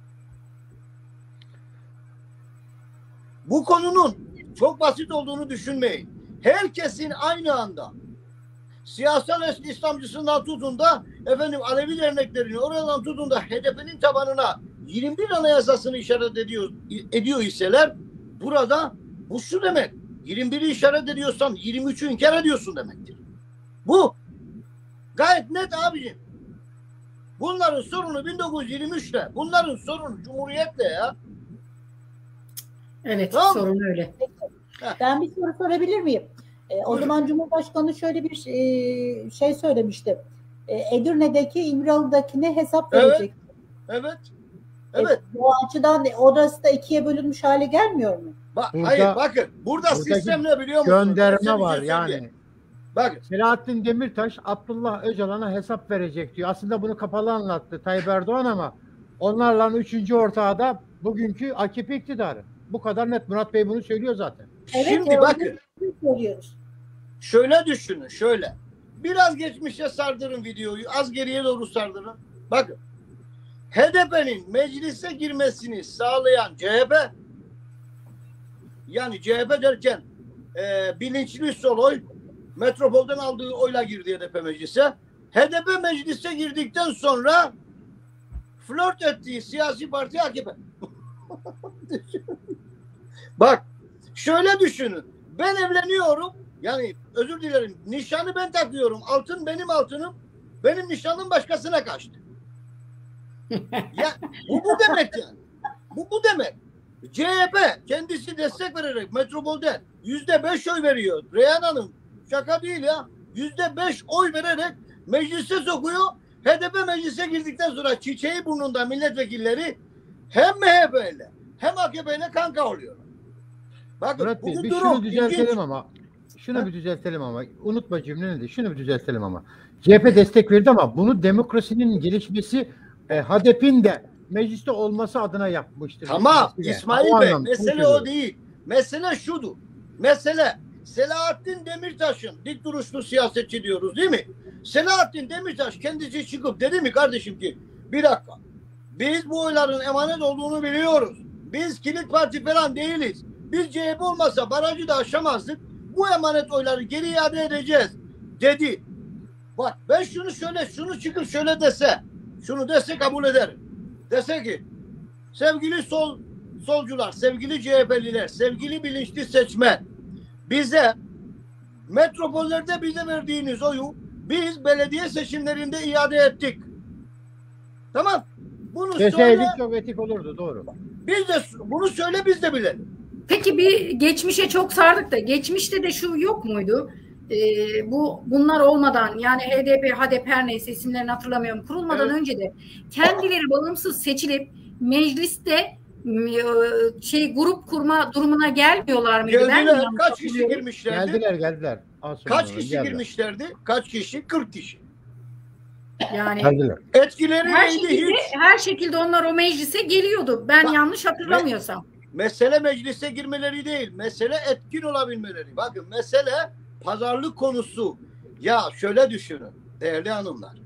Bu konunun çok basit olduğunu düşünmeyin. Herkesin aynı anda siyasal İslamcısından tutun da efendim Alevi derneklerini oradan tutun da H D P'nin tabanına yirmi bir Anayasasını işaret ediyor, ediyor iseler burada bu şu demek. yirmi biri işaret ediyorsan yirmi üçü inkar ediyorsun demektir. Bu gayet net abicim. Bunların sorunu bin dokuz yüz yirmi üçte. Bunların sorunu Cumhuriyet'le ya. Evet, Tamam. sorun öyle. Ben bir soru sorabilir miyim? E, o Buyurun. zaman Cumhurbaşkanı şöyle bir e, şey söylemişti. E, Edirne'deki İmralı'dakine hesap Evet. verecek. Evet. Evet. E, bu açıdan orası da ikiye bölünmüş hale gelmiyor mu? Bak, Burada- hayır bakın. Burada buradaki sistem ne biliyor musunuz? Ben size Gönderme bir var şey yani. söyleyeyim. Bakın. Selahattin Demirtaş Abdullah Öcalan'a hesap verecek diyor. Aslında bunu kapalı anlattı Tayyip Erdoğan ama onlarla üçüncü ortağı da bugünkü A K P iktidarı. Bu kadar net. Murat Bey bunu söylüyor zaten. Evet, Şimdi e, bakın. onu söylüyoruz. Şöyle düşünün. Şöyle. Biraz geçmişe sardırın videoyu. Az geriye doğru sardırın. Bakın. H D P'nin meclise girmesini sağlayan C H P, yani C H P derken e, bilinçli sol oy, Metropol'den aldığı oyla girdi H D P meclise. H D P meclise girdikten sonra flört ettiği siyasi parti A K P. Bak şöyle düşünün. Ben evleniyorum. Yani özür dilerim. Nişanı ben takıyorum. Altın benim altınım. Benim nişanım başkasına kaçtı. Ya bu bu demek yani. Bu bu demek. C H P kendisi destek vererek Metropol'den yüzde beş oy veriyor. Reyhan Hanım şaka değil ya. Yüzde beş oy vererek meclise sokuyor. H D P meclise girdikten sonra çiçeği burnunda milletvekilleri hem M H P ile hem A K P ile kanka oluyor. Bakın Murat Bey bu bir durum şunu düzeltelim ilginç. ama şunu Ha? bir düzeltelim ama unutma cümleni de şunu bir düzeltelim ama C H P destek verdi ama bunu demokrasinin gelişmesi e, H D P'nin de mecliste olması adına yapmıştır. Tamam Mesela. İsmail O Bey anlamda mesele konuşuyoruz. o değil. Mesele şudur. Mesele Selahattin Demirtaş'ın dik duruşlu siyasetçi diyoruz değil mi? Selahattin Demirtaş kendisi çıkıp dedi mi kardeşim ki bir dakika biz bu oyların emanet olduğunu biliyoruz. Biz kilit parti falan değiliz. Biz C H P olmasa barajı da aşamazdık. Bu emanet oyları geri iade edeceğiz dedi. Bak ben şunu şöyle şunu çıkıp şöyle dese şunu dese kabul ederim. Dese ki sevgili sol solcular, sevgili C H P'liler, sevgili bilinçli seçmen bize metropollerde bize verdiğiniz oyu biz belediye seçimlerinde iade ettik. Tamam. Bunu söyle. Deseydik çok etik olurdu doğru. Biz de bunu söyle biz de bilelim. Peki bir geçmişe çok sardık da geçmişte de şu yok muydu? Ee, bu bunlar olmadan yani H D P, H D P her neyse isimlerini hatırlamıyorum. Kurulmadan Evet. önce de kendileri bağımsız seçilip mecliste e, şey grup kurma durumuna gelmiyorlar mıydı? Ben mi Geldiler. yanlış Kaç kişi hatırlıyorum? girmişlerdi? Geldiler geldiler. Az sonra Kaç kişi geldiler. girmişlerdi? Kaç kişi? kırk kişi. Yani Geldiler. Etkileri her neydi şekilde, hiç? her şekilde onlar o meclise geliyordu. Ben Bak, yanlış hatırlamıyorsam. Mesele meclise girmeleri değil. Mesele etkin olabilmeleri. Bakın mesele pazarlık konusu. Ya şöyle düşünün değerli hanımlar.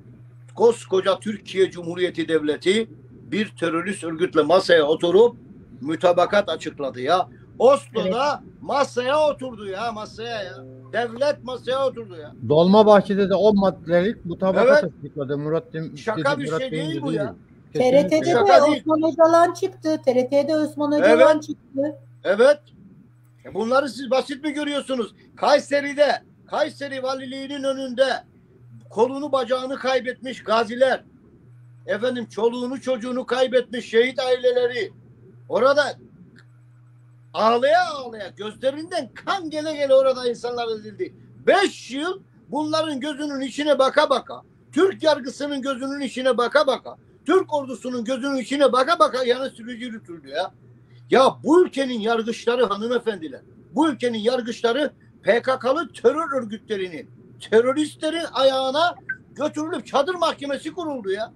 koskoca Türkiye Cumhuriyeti Devleti bir terörist örgütle masaya oturup mütabakat açıkladı ya. Oslo'da evet. masaya oturdu ya masaya ya. Devlet masaya oturdu ya. Dolmabahçe'de de on maddelik mutabakat evet. açıkladı. Murat Dem Şaka dedi, bir Murat şey Bey'in değil bu ya. T R T'de de Osman Öcalan çıktı. T R T'de Osman Öcalan evet. çıktı. Evet. Bunları siz basit mi görüyorsunuz? Kayseri'de, Kayseri Valiliğinin önünde kolunu bacağını kaybetmiş gaziler, efendim çoluğunu çocuğunu kaybetmiş şehit aileleri orada ağlaya ağlaya gözlerinden kan gele gele orada insanlar ezildi. Beş yıl bunların gözünün içine baka baka, Türk yargısının gözünün içine baka baka, Türk ordusunun gözünün içine baka baka yanı sürücü yürütüldü ya. Ya bu ülkenin yargıçları hanımefendiler, bu ülkenin yargıçları P K K'lı terör örgütlerinin, teröristlerin ayağına götürülüp çadır mahkemesi kuruldu ya.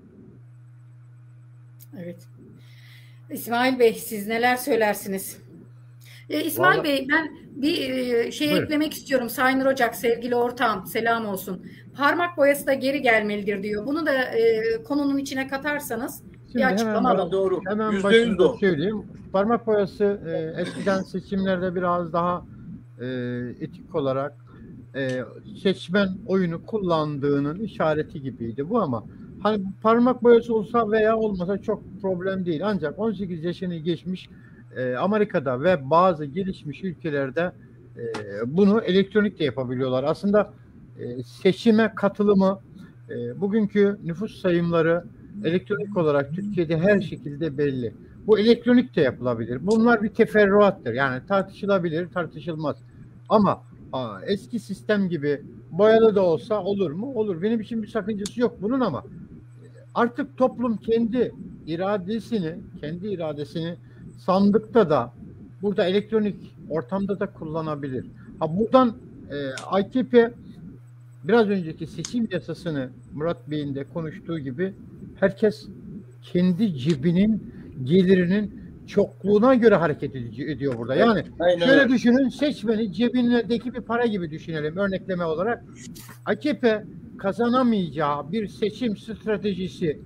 Evet. İsmail Bey siz neler söylersiniz? Ee, İsmail Vallahi... Bey ben bir e, şey Buyurun. eklemek istiyorum. Sayın Ocak sevgili ortağım selam olsun. Parmak boyası da geri gelmelidir diyor. Bunu da e, konunun içine katarsanız Şimdi bir açıklama hemen, alalım. Doğru. Hemen başında söyleyeyim. Parmak boyası e, eskiden seçimlerde biraz daha e, etik olarak e, seçmen oyunu kullandığının işareti gibiydi bu ama hani parmak boyası olsa veya olmasa çok problem değil. Ancak on sekiz yaşını geçmiş e, Amerika'da ve bazı gelişmiş ülkelerde e, bunu elektronik de yapabiliyorlar. Aslında e, seçime katılımı e, bugünkü nüfus sayımları elektronik olarak Türkiye'de her şekilde belli. Bu elektronik de yapılabilir. Bunlar bir teferruattır. Yani tartışılabilir, tartışılmaz. Ama aa, eski sistem gibi boyalı da olsa olur mu? Olur. Benim için bir sakıncası yok bunun ama artık toplum kendi iradesini, kendi iradesini sandıkta da burada elektronik ortamda da kullanabilir. Ha buradan e, A K P biraz önceki seçim yasasını Murat Bey'in de konuştuğu gibi herkes kendi cebinin gelirinin çokluğuna göre hareket ediyor burada. Yani Aynen. şöyle düşünün, seçmeni cebindeki bir para gibi düşünelim örnekleme olarak. A K P kazanamayacağı bir seçim stratejisi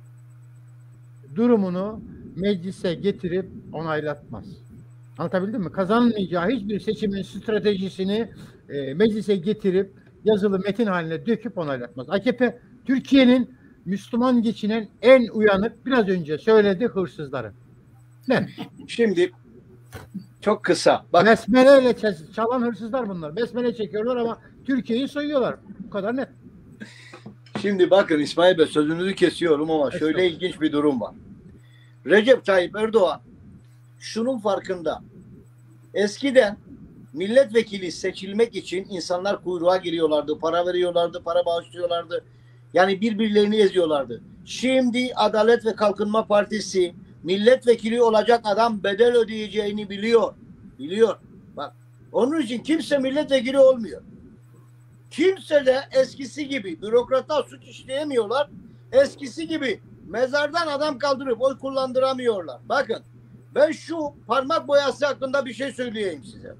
durumunu meclise getirip onaylatmaz. Anlatabildim mi? Kazanmayacağı hiçbir seçimin stratejisini e, meclise getirip yazılı metin haline döküp onaylatmaz. A K P Türkiye'nin Müslüman geçinen en uyanık, biraz önce söyledi, hırsızları. Ne? Şimdi çok kısa. Bak. Besmeleyle çalan hırsızlar bunlar. Besmele çekiyorlar ama Türkiye'yi soyuyorlar. Bu kadar net. Şimdi bakın İsmail Bey, sözünüzü kesiyorum ama şöyle ilginç bir durum var. Recep Tayyip Erdoğan şunun farkında. Eskiden milletvekili seçilmek için insanlar kuyruğa giriyorlardı, para veriyorlardı, para bağışlıyorlardı. Yani birbirlerini eziyorlardı. Şimdi Adalet ve Kalkınma Partisi milletvekili olacak adam bedel ödeyeceğini biliyor. Biliyor. Bak. Onun için kimse milletvekili olmuyor. Kimse de eskisi gibi bürokratlar suç işleyemiyorlar. Eskisi gibi mezardan adam kaldırıp oy kullandıramıyorlar. Bakın ben şu parmak boyası hakkında bir şey söyleyeyim size.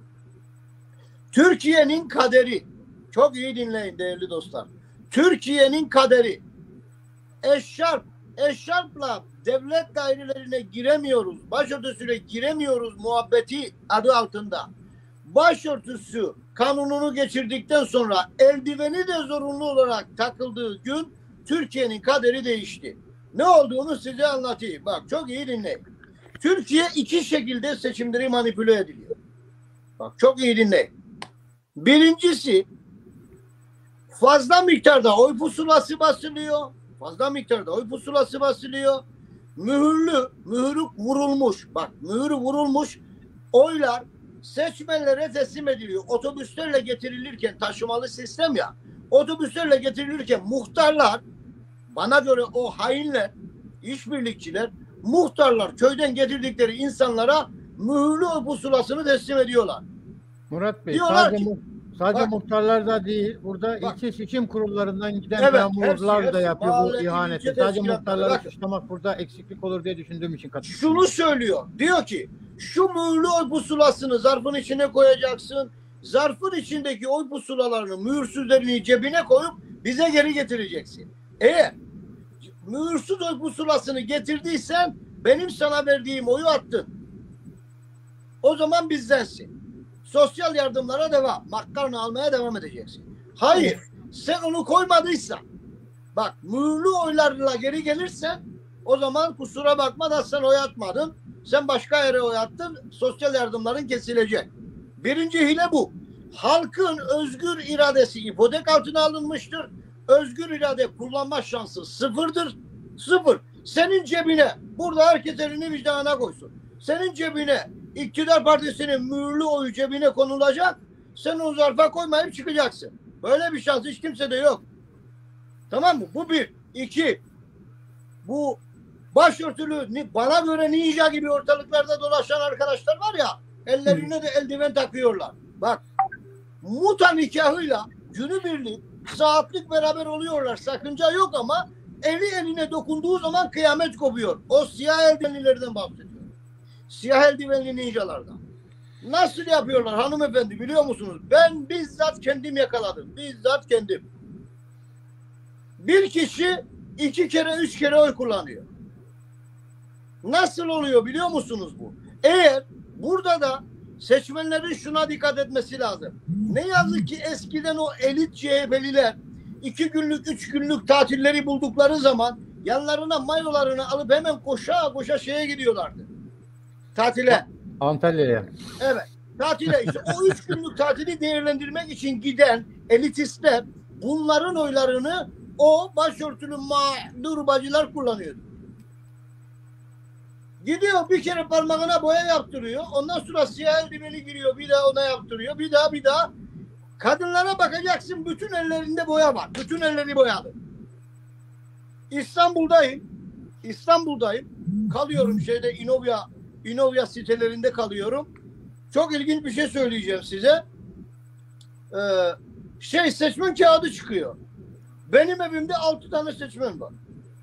Türkiye'nin kaderi, çok iyi dinleyin değerli dostlar. Türkiye'nin kaderi eşarp, eşarpla devlet dairelerine giremiyoruz, başörtüsüyle giremiyoruz muhabbeti adı altında. Başörtüsü kanununu geçirdikten sonra eldiveni de zorunlu olarak takıldığı gün Türkiye'nin kaderi değişti. Ne olduğunu size anlatayım. Bak çok iyi dinleyin. Türkiye iki şekilde seçimleri manipüle ediliyor. Bak çok iyi dinleyin. Birincisi, fazla miktarda oy pusulası basılıyor. Fazla miktarda oy pusulası basılıyor. Mühürlü, mühürü vurulmuş. Bak mühürü vurulmuş oylar seçmenlere teslim ediliyor. Otobüslerle getirilirken, taşımalı sistem ya. Otobüslerle getirilirken muhtarlar, bana göre o hainler, işbirlikçiler, muhtarlar köyden getirdikleri insanlara mühürlü oy pusulasını teslim ediyorlar. Murat Bey, diyorlar sadece, ki, sadece bak, muhtarlar da değil, burada bak, ilçe seçim kurullarından giden evet, memurlar hepsi, da yapıyor hepsi, bu ihaneti. Sadece muhtarları suçlamak burada eksiklik olur diye düşündüğüm için katılıyorum. Şunu söylüyor, diyor ki şu mühürlü oy pusulasını zarfın içine koyacaksın, zarfın içindeki oy pusulalarını, mühürsüzlerini cebine koyup bize geri getireceksin. Eğer mühürsüz oy pusulasını getirdiysen benim sana verdiğim oyu attın. O zaman bizdensin. Sosyal yardımlara devam. Makarna almaya devam edeceksin. Hayır. Sen onu koymadıysan, bak mühürlü oylarla geri gelirsen o zaman kusura bakma da sen oy atmadın. Sen başka yere oy attın. Sosyal yardımların kesilecek. Birinci hile bu. Halkın özgür iradesi ipotek altına alınmıştır. Özgür irade kullanma şansı sıfırdır. Sıfır. Senin cebine, burada herkes elini vicdanına koysun. Senin cebine iktidar partisinin mühürlü oyu cebine konulacak. Sen o zarfa koymayıp çıkacaksın. Böyle bir şans hiç kimsede yok. Tamam mı? Bu bir. İki. Bu başörtülü bana göre ninja gibi ortalıklarda dolaşan arkadaşlar var ya, ellerine de eldiven takıyorlar. Bak, muta nikahıyla günübirlik saatlik beraber oluyorlar. Sakınca yok ama eli eline dokunduğu zaman kıyamet kopuyor. O siyah eldivenlilerden bahsediyorum. Siyah eldivenli ninjalardan. Nasıl yapıyorlar hanımefendi biliyor musunuz? Ben bizzat kendim yakaladım. Bizzat kendim. Bir kişi iki kere üç kere oy kullanıyor. Nasıl oluyor biliyor musunuz bu? Eğer burada da seçmenlerin şuna dikkat etmesi lazım. Ne yazık ki eskiden o elit C H P'liler iki günlük, üç günlük tatilleri buldukları zaman yanlarına mayolarını alıp hemen koşa koşa şeye gidiyorlardı. Tatile. Antalya'ya. Evet. Tatile işte. O üç günlük tatili değerlendirmek için giden elitistler bunların oylarını o başörtülü mağdur bacılar kullanıyor. Gidiyor bir kere parmağına boya yaptırıyor. Ondan sonra siyah eldiveni giriyor. Bir daha ona yaptırıyor. Bir daha bir daha. Kadınlara bakacaksın bütün ellerinde boya var. Bütün elleri boyalı. İstanbul'dayım. İstanbul'dayım. Kalıyorum şeyde Inovia Inovia sitelerinde kalıyorum. Çok ilginç bir şey söyleyeceğim size. Ee, şey seçmen kağıdı çıkıyor. Benim evimde altı tane seçmen var.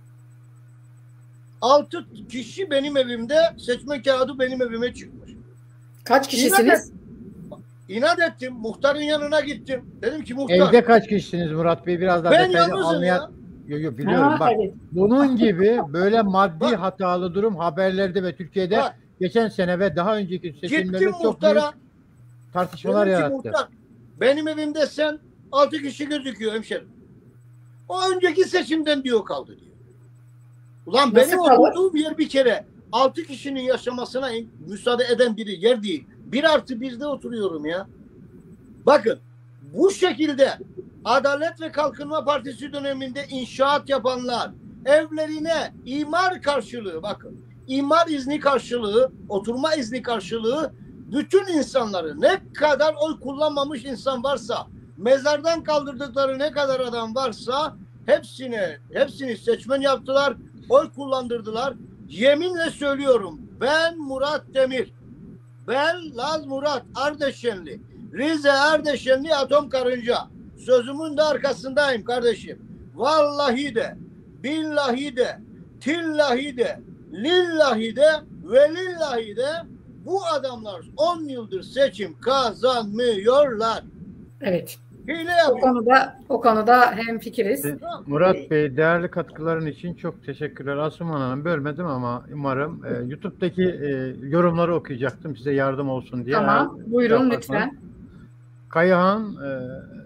Altı kişi benim evimde seçmen kağıdı benim evime çıkmış. Kaç kişisiniz? İnat, et, inat ettim. Muhtarın yanına gittim. Dedim ki muhtar. Evde kaç kişisiniz Murat Bey? Biraz daha ben detaylı yalnızım anlayan... ya. Yok yok biliyorum. Ha, bak. evet. Bunun gibi böyle maddi Bak. hatalı durum haberlerde ve Türkiye'de Bak. geçen sene ve daha önceki seçimlerde Gittim çok büyük muhtara. tartışmalar Dedim ki yarattı. muhtar, benim evimde sen altı kişi gözüküyor hemşerim. O önceki seçimden diyor kaldı diyor. Ulan Nasıl benim kalır? oturduğum yer bir kere altı kişinin yaşamasına müsaade eden biri yer değil. Bir artı birde oturuyorum ya. Bakın bu şekilde Adalet ve Kalkınma Partisi döneminde inşaat yapanlar evlerine imar karşılığı bakın imar izni karşılığı oturma izni karşılığı bütün insanları ne kadar oy kullanmamış insan varsa mezardan kaldırdıkları ne kadar adam varsa hepsine hepsini seçmen yaptılar. Oy kullandırdılar. Yeminle söylüyorum ben Murat Demir ben Laz Murat Ardeşenli Rize Ardeşenli Atom Karınca sözümün de arkasındayım kardeşim. Vallahi de billahi de tillahi de lillahi de ve lillahi de bu adamlar on yıldır seçim kazanmıyorlar. Evet. Hile O yapıyor. konuda o konuda hemfikiriz. Murat Bey değerli katkıların için çok teşekkürler. Asuman Hanım bölmedim ama umarım e, YouTube'daki e, yorumları okuyacaktım size yardım olsun diye. Tamam. Eğer Buyurun yaparsanız. lütfen. Kayıhan e,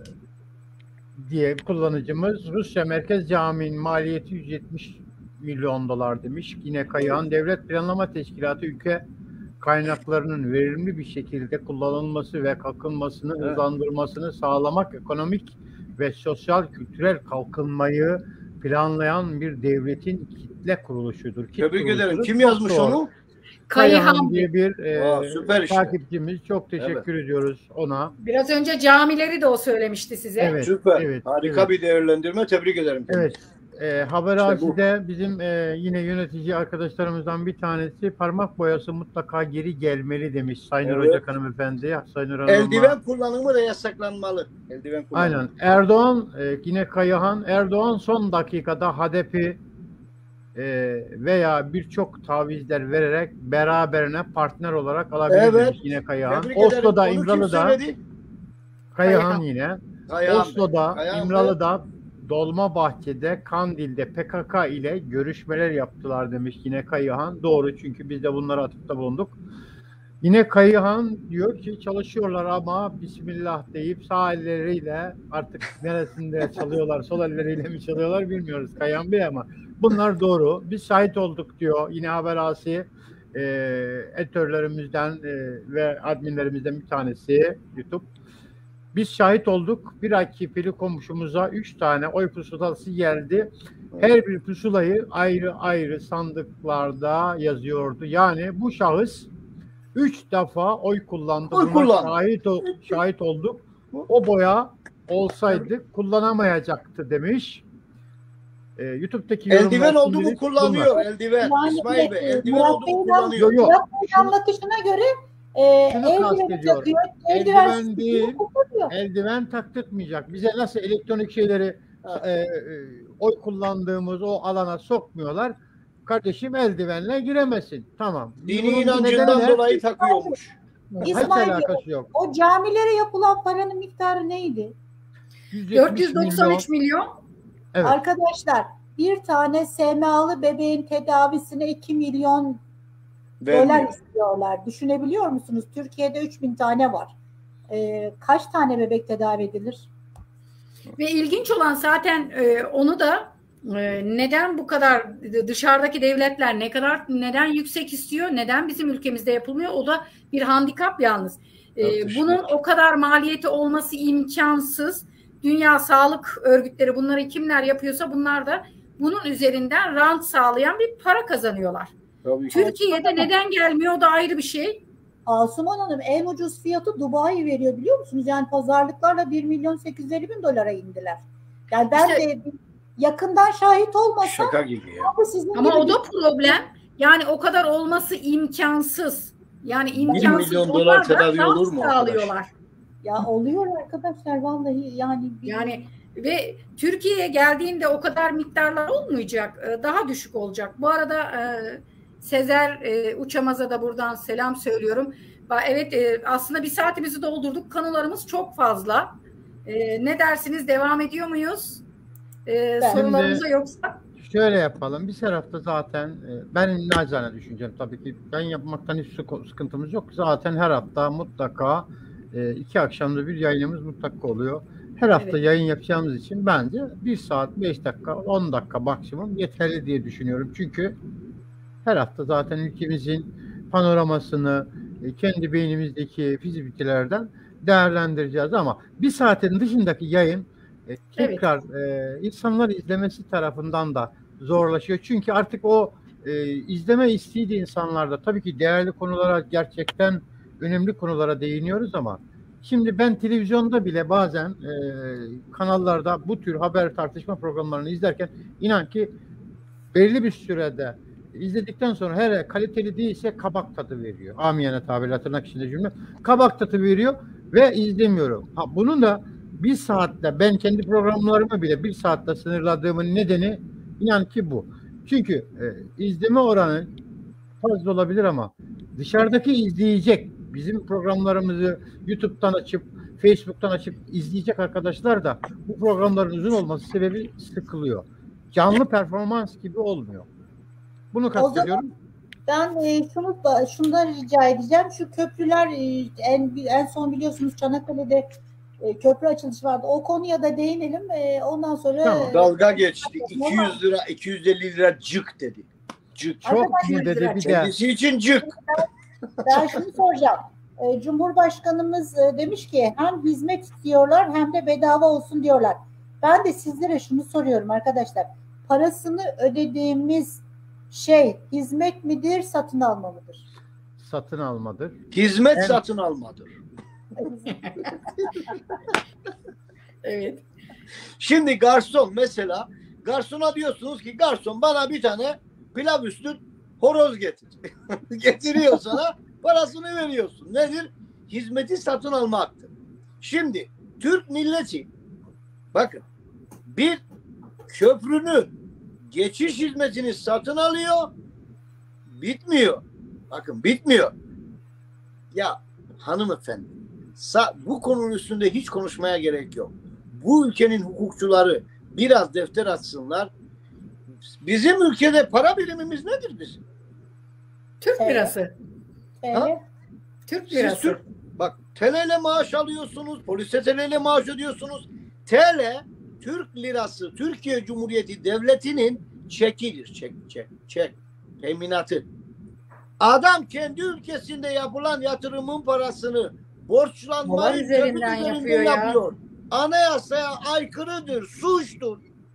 diye kullanıcımız Rusya Merkez Camii'nin maliyeti yüz yetmiş milyon dolar demiş. Yine Kayıhan Devlet Planlama Teşkilatı ülke kaynaklarının verimli bir şekilde kullanılması ve kalkınmasını Evet. hızlandırmasını sağlamak ekonomik ve sosyal kültürel kalkınmayı planlayan bir devletin kitle kuruluşudur. Kitle Tebrik ederim. kuruluşudur. Kim Çok yazmış doğru. onu? Kayıhan diye bir e, Aa, süper işte. takipçimiz. Çok teşekkür ediyoruz ona. biraz önce camileri de o söylemişti size. Evet. Süper. evet, Harika evet. bir değerlendirme. Tebrik ederim. Evet. E, Haber İşte bu. Asi'de bizim e, yine yönetici arkadaşlarımızdan bir tanesi parmak boyası mutlaka geri gelmeli demiş Sayın Evet. Ocak hanımefendi. Sayın Hanım'a. Eldiven kullanımı da yasaklanmalı. Eldiven kullanımı. Aynen. Erdoğan e, yine Kayahan. Erdoğan son dakikada H D P e, veya birçok tavizler vererek beraberine partner olarak alabilir Evet. demiş yine Kayahan. Tebrik ederim. Oslo'da, Onu kim İmralı'da söyledi? Kayahan Kayahan. yine. Kayahan Bey. Oslo'da, Kayahan Bey. İmralı'da Dolmabahçe'de, Kandil'de P K K ile görüşmeler yaptılar demiş yine Kayıhan. Doğru, çünkü biz de bunlara atıfta bulunduk. Yine Kayıhan diyor ki çalışıyorlar ama Bismillah deyip sağ elleriyle, artık neresinde çalıyorlar, sol elleriyle mi çalıyorlar bilmiyoruz Kayıhan Bey, ama bunlar doğru. Biz şahit olduk diyor yine Haber Asi e, editörlerimizden e, ve adminlerimizden bir tanesi YouTube. Biz şahit olduk. Bir A K P'li komşumuza üç tane oy pusulası geldi. Her bir pusulayı ayrı ayrı sandıklarda yazıyordu. Yani bu şahıs üç defa oy kullandı. Oy Buna kullandı. Şahit, şahit olduk. O boya olsaydı kullanamayacaktı demiş. Ee, YouTube'daki Eldiven oldu mu şimdilik kullanıyor. bunlar. Eldiven. Yani İsmail Bey e, eldiven Murat oldu mu Bey'in kullanıyor. Yo, yo. Murat Bey'in anlatışına göre e, Şunu eldiveni kastediyor. takıyor, Eldiven eldiven değil. kullanıyor. Eldiven taktırtmayacak. Bize nasıl elektronik şeyleri e, e, oy kullandığımız o alana sokmuyorlar. Kardeşim eldivenle giremesin. Tamam. Dini Bunun inancından nedeni ne? dolayı takıyormuş. Hiç İsmail Bey, alakası yok. o camilere yapılan paranın miktarı neydi? yüz yetmiş dört yüz doksan üç milyon. Evet. Arkadaşlar, bir tane S M A'lı bebeğin tedavisine iki milyon dolar Vermiyor. istiyorlar. Düşünebiliyor musunuz? Türkiye'de üç bin tane var. Ee, kaç tane bebek tedavi edilir? Ve ilginç olan zaten e, onu da e, neden bu kadar dışarıdaki devletler ne kadar neden yüksek istiyor, neden bizim ülkemizde yapılmıyor, o da bir handikap yalnız. E, Tartışılır. bunun o kadar maliyeti olması imkansız. Dünya Sağlık Örgütleri bunları kimler yapıyorsa bunlar da bunun üzerinden rant sağlayan bir para kazanıyorlar. Tabii ki. Türkiye'de neden gelmiyor, o da ayrı bir şey. Asuman Hanım, en ucuz fiyatı Dubai veriyor biliyor musunuz? Yani pazarlıklarla bir milyon sekiz yüz elli bin dolara indiler. Yani ben İşte- de yakından şahit olmasam Şaka gibi ya. ama sizin Ama gibi o da problem. Yani o kadar olması imkansız. Yani imkansız. milyon dolar Onlar da tedavi rant olur mu sağlıyorlar. ya oluyor arkadaşlar vallahi yani bir- Yani ve Türkiye'ye geldiğinde o kadar miktarlar olmayacak. e, Daha düşük olacak. Bu arada e, Sezer e, Uçamaz'a da buradan selam söylüyorum. Ba- Evet, e, aslında bir saatimizi doldurduk. Konularımız çok fazla. E, Ne dersiniz? Devam ediyor muyuz? E, Ben- Sorularınıza yoksa? Şöyle yapalım. Bir tarafta zaten e, ben nacizane düşüneceğim tabii ki. Ben yapmaktan hiç sık- sıkıntımız yok. Zaten her hafta mutlaka e, iki akşamda bir yayınımız mutlaka oluyor. Her hafta Evet. yayın yapacağımız için bence bir saat, beş dakika, on dakika maksimum yeterli diye düşünüyorum. Çünkü her hafta zaten ülkemizin panoramasını e, kendi beynimizdeki fizibilitelerden değerlendireceğiz ama bir saatin dışındaki yayın e, tekrar e, insanlar izlemesi tarafından da zorlaşıyor. Çünkü artık o e, izleme isteği de insanlarda, tabii ki değerli konulara, gerçekten önemli konulara değiniyoruz ama şimdi ben televizyonda bile bazen e, kanallarda bu tür haber tartışma programlarını izlerken inan ki belli bir sürede izledikten sonra her kaliteli değilse kabak tadı veriyor. Amiyane tabirle, tırnak içinde cümle. Kabak tadı veriyor ve izlemiyorum. Ha, bunun da bir saatte, ben kendi programlarımı bile bir saatte sınırladığımın nedeni inan ki bu. Çünkü e, izleme oranı fazla olabilir ama dışarıdaki izleyecek, bizim programlarımızı YouTube'dan açıp Facebook'tan açıp izleyecek arkadaşlar da bu programların uzun olması sebebi sıkılıyor. Canlı performans gibi olmuyor. Bunu kastediyorum. ben e, şunu da şundan rica edeceğim. Şu köprüler e, en en son biliyorsunuz Çanakkale'de e, köprü açılışı vardı. O konuya da değinelim. E, ondan sonra Tamam. Dalga geçti. iki yüz lira, iki yüz elli lira cık dedi. Cık. Çok Arkadaşlar, mu dedi bir de. Kendisi için cık. ben şunu soracağım. E, Cumhurbaşkanımız e, demiş ki hem hizmet istiyorlar hem de bedava olsun diyorlar. Ben de sizlere şunu soruyorum arkadaşlar. Parasını ödediğimiz şey hizmet midir, satın alma mıdır? Satın almadır. Hizmet En- satın almadır. Evet. Şimdi garson mesela, garsona diyorsunuz ki garson bana bir tane pilav üstü horoz getir. Getiriyor sana, parasını veriyorsun. Nedir? Hizmeti satın almaktır. Şimdi Türk milleti bakın bir köprünün geçiş hizmetini satın alıyor, bitmiyor. Bakın bitmiyor. Ya hanımefendi, sa- bu konunun üstünde hiç konuşmaya gerek yok. Bu ülkenin hukukçuları biraz defter açsınlar. Bizim ülkede para birimimiz nedir bizim? Türk Evet. lirası. Ha? Evet. Türk Siz lirası. Türk, bak T L ile maaş alıyorsunuz, polise T L ile maaş ödüyorsunuz. T L, Türk lirası, Türkiye Cumhuriyeti Devleti'nin çekidir. Çek, çek, çek. Teminatı. Adam kendi ülkesinde yapılan yatırımın parasını Dolar borçlanmayı üzerinden üzerinden yapıyor ya. yapıyor. Anayasaya aykırıdır, suçtur.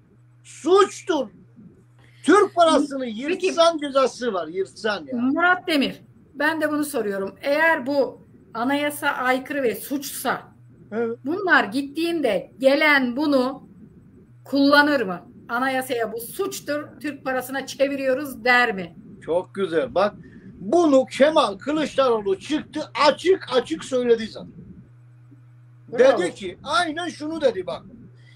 Suçtur. Türk parasını yırtsan cezası var, yırtsan ya. Murat Demir, ben de bunu soruyorum. Eğer bu anayasa aykırı ve suçsa, Evet. bunlar gittiğinde gelen bunu kullanır mı? Anayasaya bu suçtur, Türk parasına çeviriyoruz der mi? Çok güzel. Bak bunu Kemal Kılıçdaroğlu çıktı açık açık söyledi zaten. Bravo. Dedi ki aynen şunu dedi bak.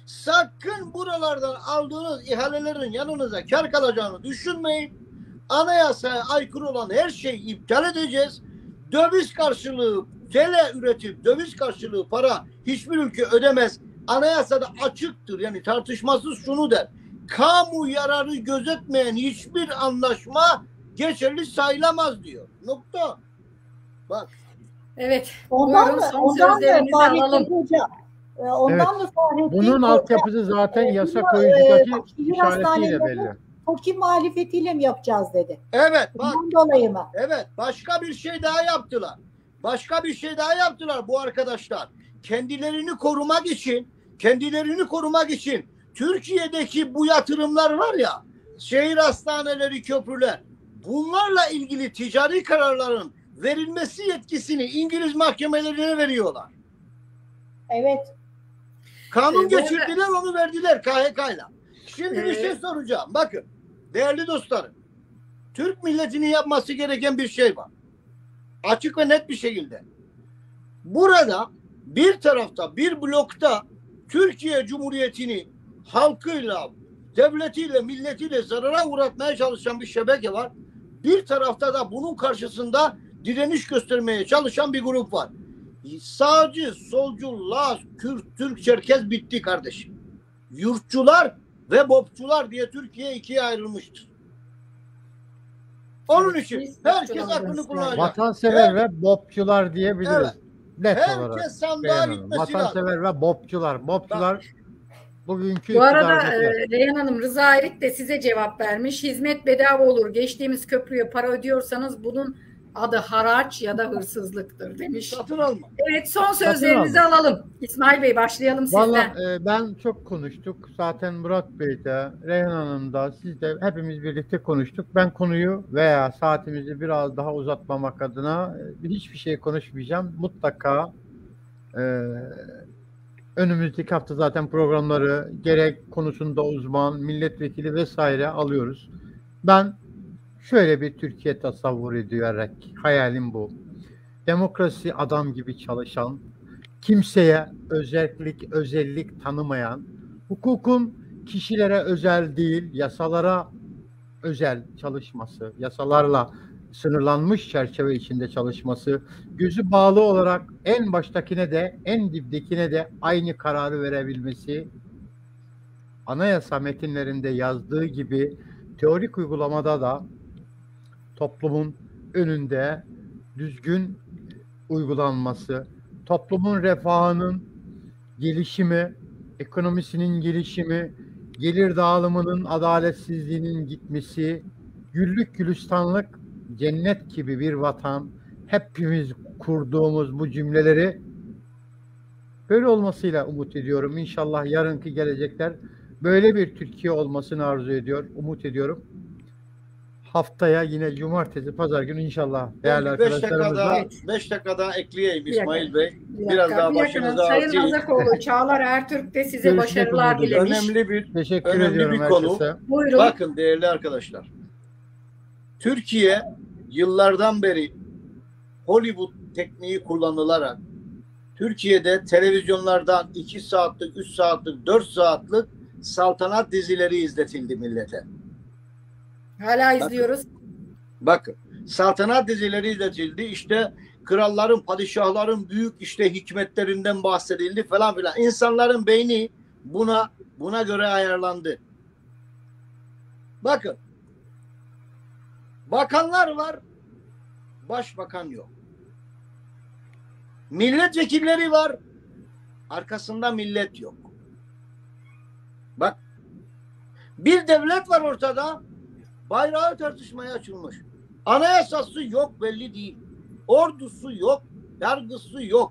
Sakın buralardan aldığınız ihalelerin yanınıza kar kalacağını düşünmeyin. Anayasaya aykırı olan her şeyi iptal edeceğiz. Döviz karşılığı T L üretip döviz karşılığı para hiçbir ülke ödemez. Anayasada açıktır. Yani tartışmasız şunu der. Kamu yararı gözetmeyen hiçbir anlaşma geçerli sayılamaz diyor. Nokta. Bak. Evet. Ondan Buyurun mı? son Ondan mı sözlerinizi Fahrettin alalım. Hoca? Ee, Ondan mı Fahrettin Bunun Hoca? altyapısı zaten e, yasa bunu, koyucudaki e, şehir işaretiyle hastaneleri belli. TOKİ muhalefetiyle mi yapacağız dedi. Evet bak. Bundan dolayı mı? Evet, başka bir şey daha yaptılar. Başka bir şey daha yaptılar bu arkadaşlar. Kendilerini korumak için, kendilerini korumak için Türkiye'deki bu yatırımlar var ya, şehir hastaneleri, köprüler, bunlarla ilgili ticari kararların verilmesi yetkisini İngiliz mahkemelerine veriyorlar. Evet. Kanun Ee, bu geçirdiler, onu verdiler K H K'yla. Şimdi bir Ee, şey soracağım. Bakın, değerli dostlarım, Türk milletinin yapması gereken bir şey var. Açık ve net bir şekilde. Burada bir tarafta, bir blokta Türkiye Cumhuriyeti'ni halkıyla, devletiyle, milletiyle zarara uğratmaya çalışan bir şebeke var. Bir tarafta da bunun karşısında direniş göstermeye çalışan bir grup var. Sağcı, solcu, Laz, Kürt, Türk, Çerkez bitti kardeşim. Yurtçular ve bopçular diye Türkiye ikiye ayrılmıştır. Onun Evet, için biz herkes yurtçulardan aklını istiyoruz. kullanacak. Vatansever ve bopçular diyebiliriz. Evet. Net Herkes olarak. sandığa beğeniyorum. gitmesi lazım. Vatansever ve bopçular. Bopçular bugünkü Bu arada iktidardaki. e, Reyhan Hanım, Rıza Erik de size cevap vermiş. Hizmet bedava olur. Geçtiğimiz köprüye para ödüyorsanız bunun adı haraç ya da hırsızlıktır demiş. Satın alma. Evet, son sözlerinizi alalım. İsmail Bey, başlayalım sizden. Valla e, ben çok konuştuk. Zaten Murat Bey de, Reyhan Hanım da, siz de hepimiz birlikte konuştuk. Ben konuyu veya saatimizi biraz daha uzatmamak adına e, hiçbir şey konuşmayacağım. Mutlaka e, önümüzdeki hafta zaten programları gerek konusunda uzman, milletvekili vesaire alıyoruz. Ben şöyle bir Türkiye tasavvur ediyorlar. Hayalim bu. Demokrasi adam gibi çalışan, kimseye özellik, özellik tanımayan, hukukun kişilere özel değil, yasalara özel çalışması, yasalarla sınırlanmış çerçeve içinde çalışması, gözü bağlı olarak en baştakine de en diptekine de aynı kararı verebilmesi, anayasa metinlerinde yazdığı gibi teorik uygulamada da toplumun önünde düzgün uygulanması, toplumun refahının gelişimi, ekonomisinin gelişimi, gelir dağılımının adaletsizliğinin gitmesi, güllük gülistanlık cennet gibi bir vatan, hepimiz kurduğumuz bu cümleleri böyle olmasıyla umut ediyorum. İnşallah yarınki gelecekler böyle bir Türkiye olmasını arzu ediyor, umut ediyorum. Haftaya yine cumartesi, pazar günü inşallah değerli beş dakika daha, arkadaşlarımızla beş dakika daha ekleyeyim Bir dakika. İsmail Bey. Bir dakika, Biraz daha bir dakika. başınıza Sayın ağrı değil. Azakoğlu, Çağlar Ertürk de size Görüşmek başarılar umuduyla. dilemiş. Önemli bir teşekkür Önemli ediyorum bir konu. herkese. Buyurun. Bakın değerli arkadaşlar. Türkiye yıllardan beri Hollywood tekniği kullanılarak Türkiye'de televizyonlardan iki saatlik, üç saatlik, dört saatlik saltanat dizileri izletildi millete. Hala izliyoruz. Bakın saltanat dizileri izletildi. İşte kralların, padişahların büyük işte hikmetlerinden bahsedildi falan filan. İnsanların beyni buna buna göre ayarlandı. Bakın. Bakanlar var. Başbakan yok. Milletvekilleri var. Arkasında millet yok. Bak. Bir devlet var ortada. Bayrağı tartışmaya açılmış. Anayasası yok, belli değil. Ordusu yok. Yargısı yok.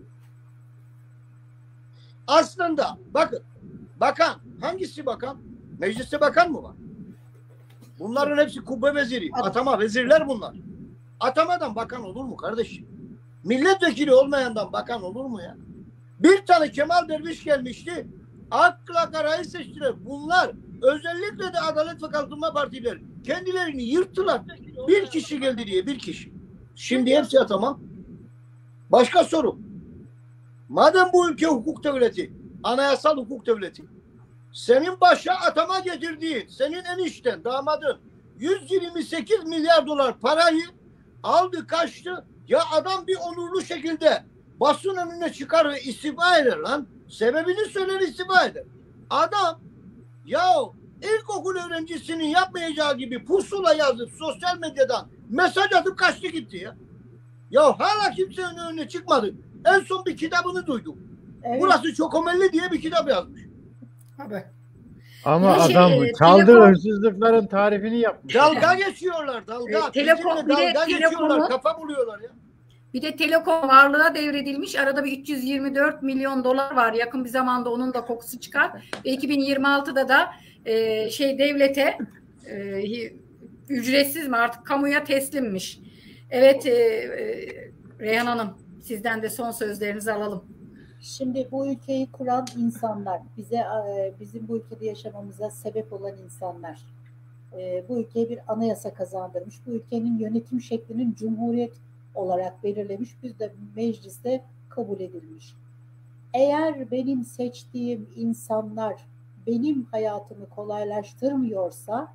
Aslında bakın. Bakan. Hangisi bakan? Mecliste bakan mı var? Bunların hepsi kubbe veziri. Atama vezirler bunlar. Atamadan bakan olur mu kardeşim? Milletvekili olmayandan bakan olur mu ya? Bir tane Kemal Derviş gelmişti. Akla karayı seçtiler. Bunlar özellikle de Adalet ve Kalkınma Partileri kendilerini yırttılar. Bir kişi geldi diye, bir kişi. Şimdi hepsi atama. Başka soru. Madem bu ülke hukuk devleti, anayasal hukuk devleti, senin başa atama getirdiğin, senin enişten, damadın yüz yirmi sekiz milyar dolar parayı aldı, kaçtı. Ya adam bir onurlu şekilde basın önüne çıkar ve istifa eder lan. Sebebini söyler, istifa eder. Adam ya ilkokul öğrencisinin yapmayacağı gibi pusula yazıp sosyal medyadan mesaj atıp kaçtı gitti ya. Ya hala kimsenin önüne çıkmadı. En son bir kitabını duydum. Evet. Burası Çokomelli diye bir kitap yazmış. Abi. Ama şey, adam e, çaldığı telefon... hırsızlıkların tarifini yapmış. Dalga geçiyorlar, dalga. E, telefon, bir de dalga geçiyorlar, telefonu, kafa buluyorlar ya. Bir de Telekom varlığa devredilmiş. Arada bir üç yüz yirmi dört milyon dolar var. Yakın bir zamanda onun da kokusu çıkar. Ve iki bin yirmi altıda da e, şey devlete e, ücretsiz mi artık kamuya teslimmiş. Evet e, e, Reyhan Hanım, sizden de son sözlerinizi alalım. Şimdi bu ülkeyi kuran insanlar, bize bizim bu ülkede yaşamamıza sebep olan insanlar, bu ülkeye bir anayasa kazandırmış, bu ülkenin yönetim şeklinin cumhuriyet olarak belirlemiş, biz de mecliste kabul edilmiş. Eğer benim seçtiğim insanlar benim hayatımı kolaylaştırmıyorsa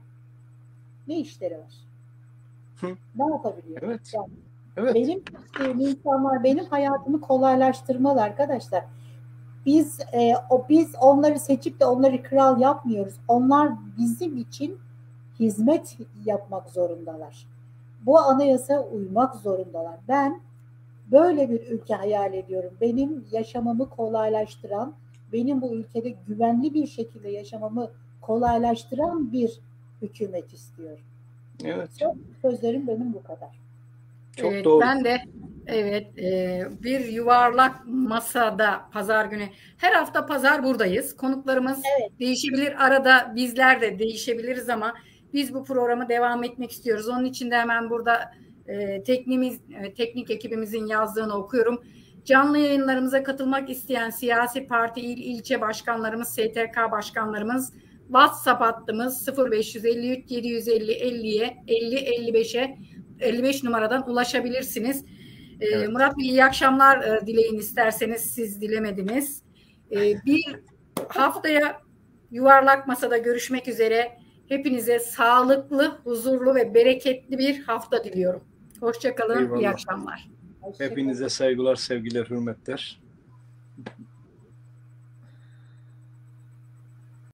ne işleri var? Hı. Ne yapabiliyor? Evet. Yani evet. Benim seçtiğim insanlar benim hayatımı kolaylaştırmalı arkadaşlar. Biz e, o biz onları seçip de onları kral yapmıyoruz. Onlar bizim için hizmet yapmak zorundalar. Bu anayasaya uymak zorundalar. Ben böyle bir ülke hayal ediyorum. Benim yaşamamı kolaylaştıran, benim bu ülkede güvenli bir şekilde yaşamamı kolaylaştıran bir hükümet istiyorum. Evet. Sözlerim benim bu kadar. Çok evet, doğru. Ben de evet e, bir yuvarlak masada pazar günü her hafta pazar buradayız. Konuklarımız evet. değişebilir. Arada bizler de değişebiliriz ama biz bu programı devam etmek istiyoruz. Onun için de hemen burada e, teknimiz, e, teknik ekibimizin yazdığını okuyorum. Canlı yayınlarımıza katılmak isteyen siyasi parti il ilçe başkanlarımız, S T K başkanlarımız, WhatsApp hattımız sıfır beş yüz elli üç yedi yüz elli elliye elli elli beşe elli beş numaradan ulaşabilirsiniz. Evet. Ee, Murat Bey iyi akşamlar e, dileyin isterseniz, siz dilemediniz. Ee, bir haftaya yuvarlak masada görüşmek üzere. Hepinize sağlıklı, huzurlu ve bereketli bir hafta diliyorum. Hoşça kalın, iyi akşamlar. Hepinize saygılar, sevgiler, hürmetler.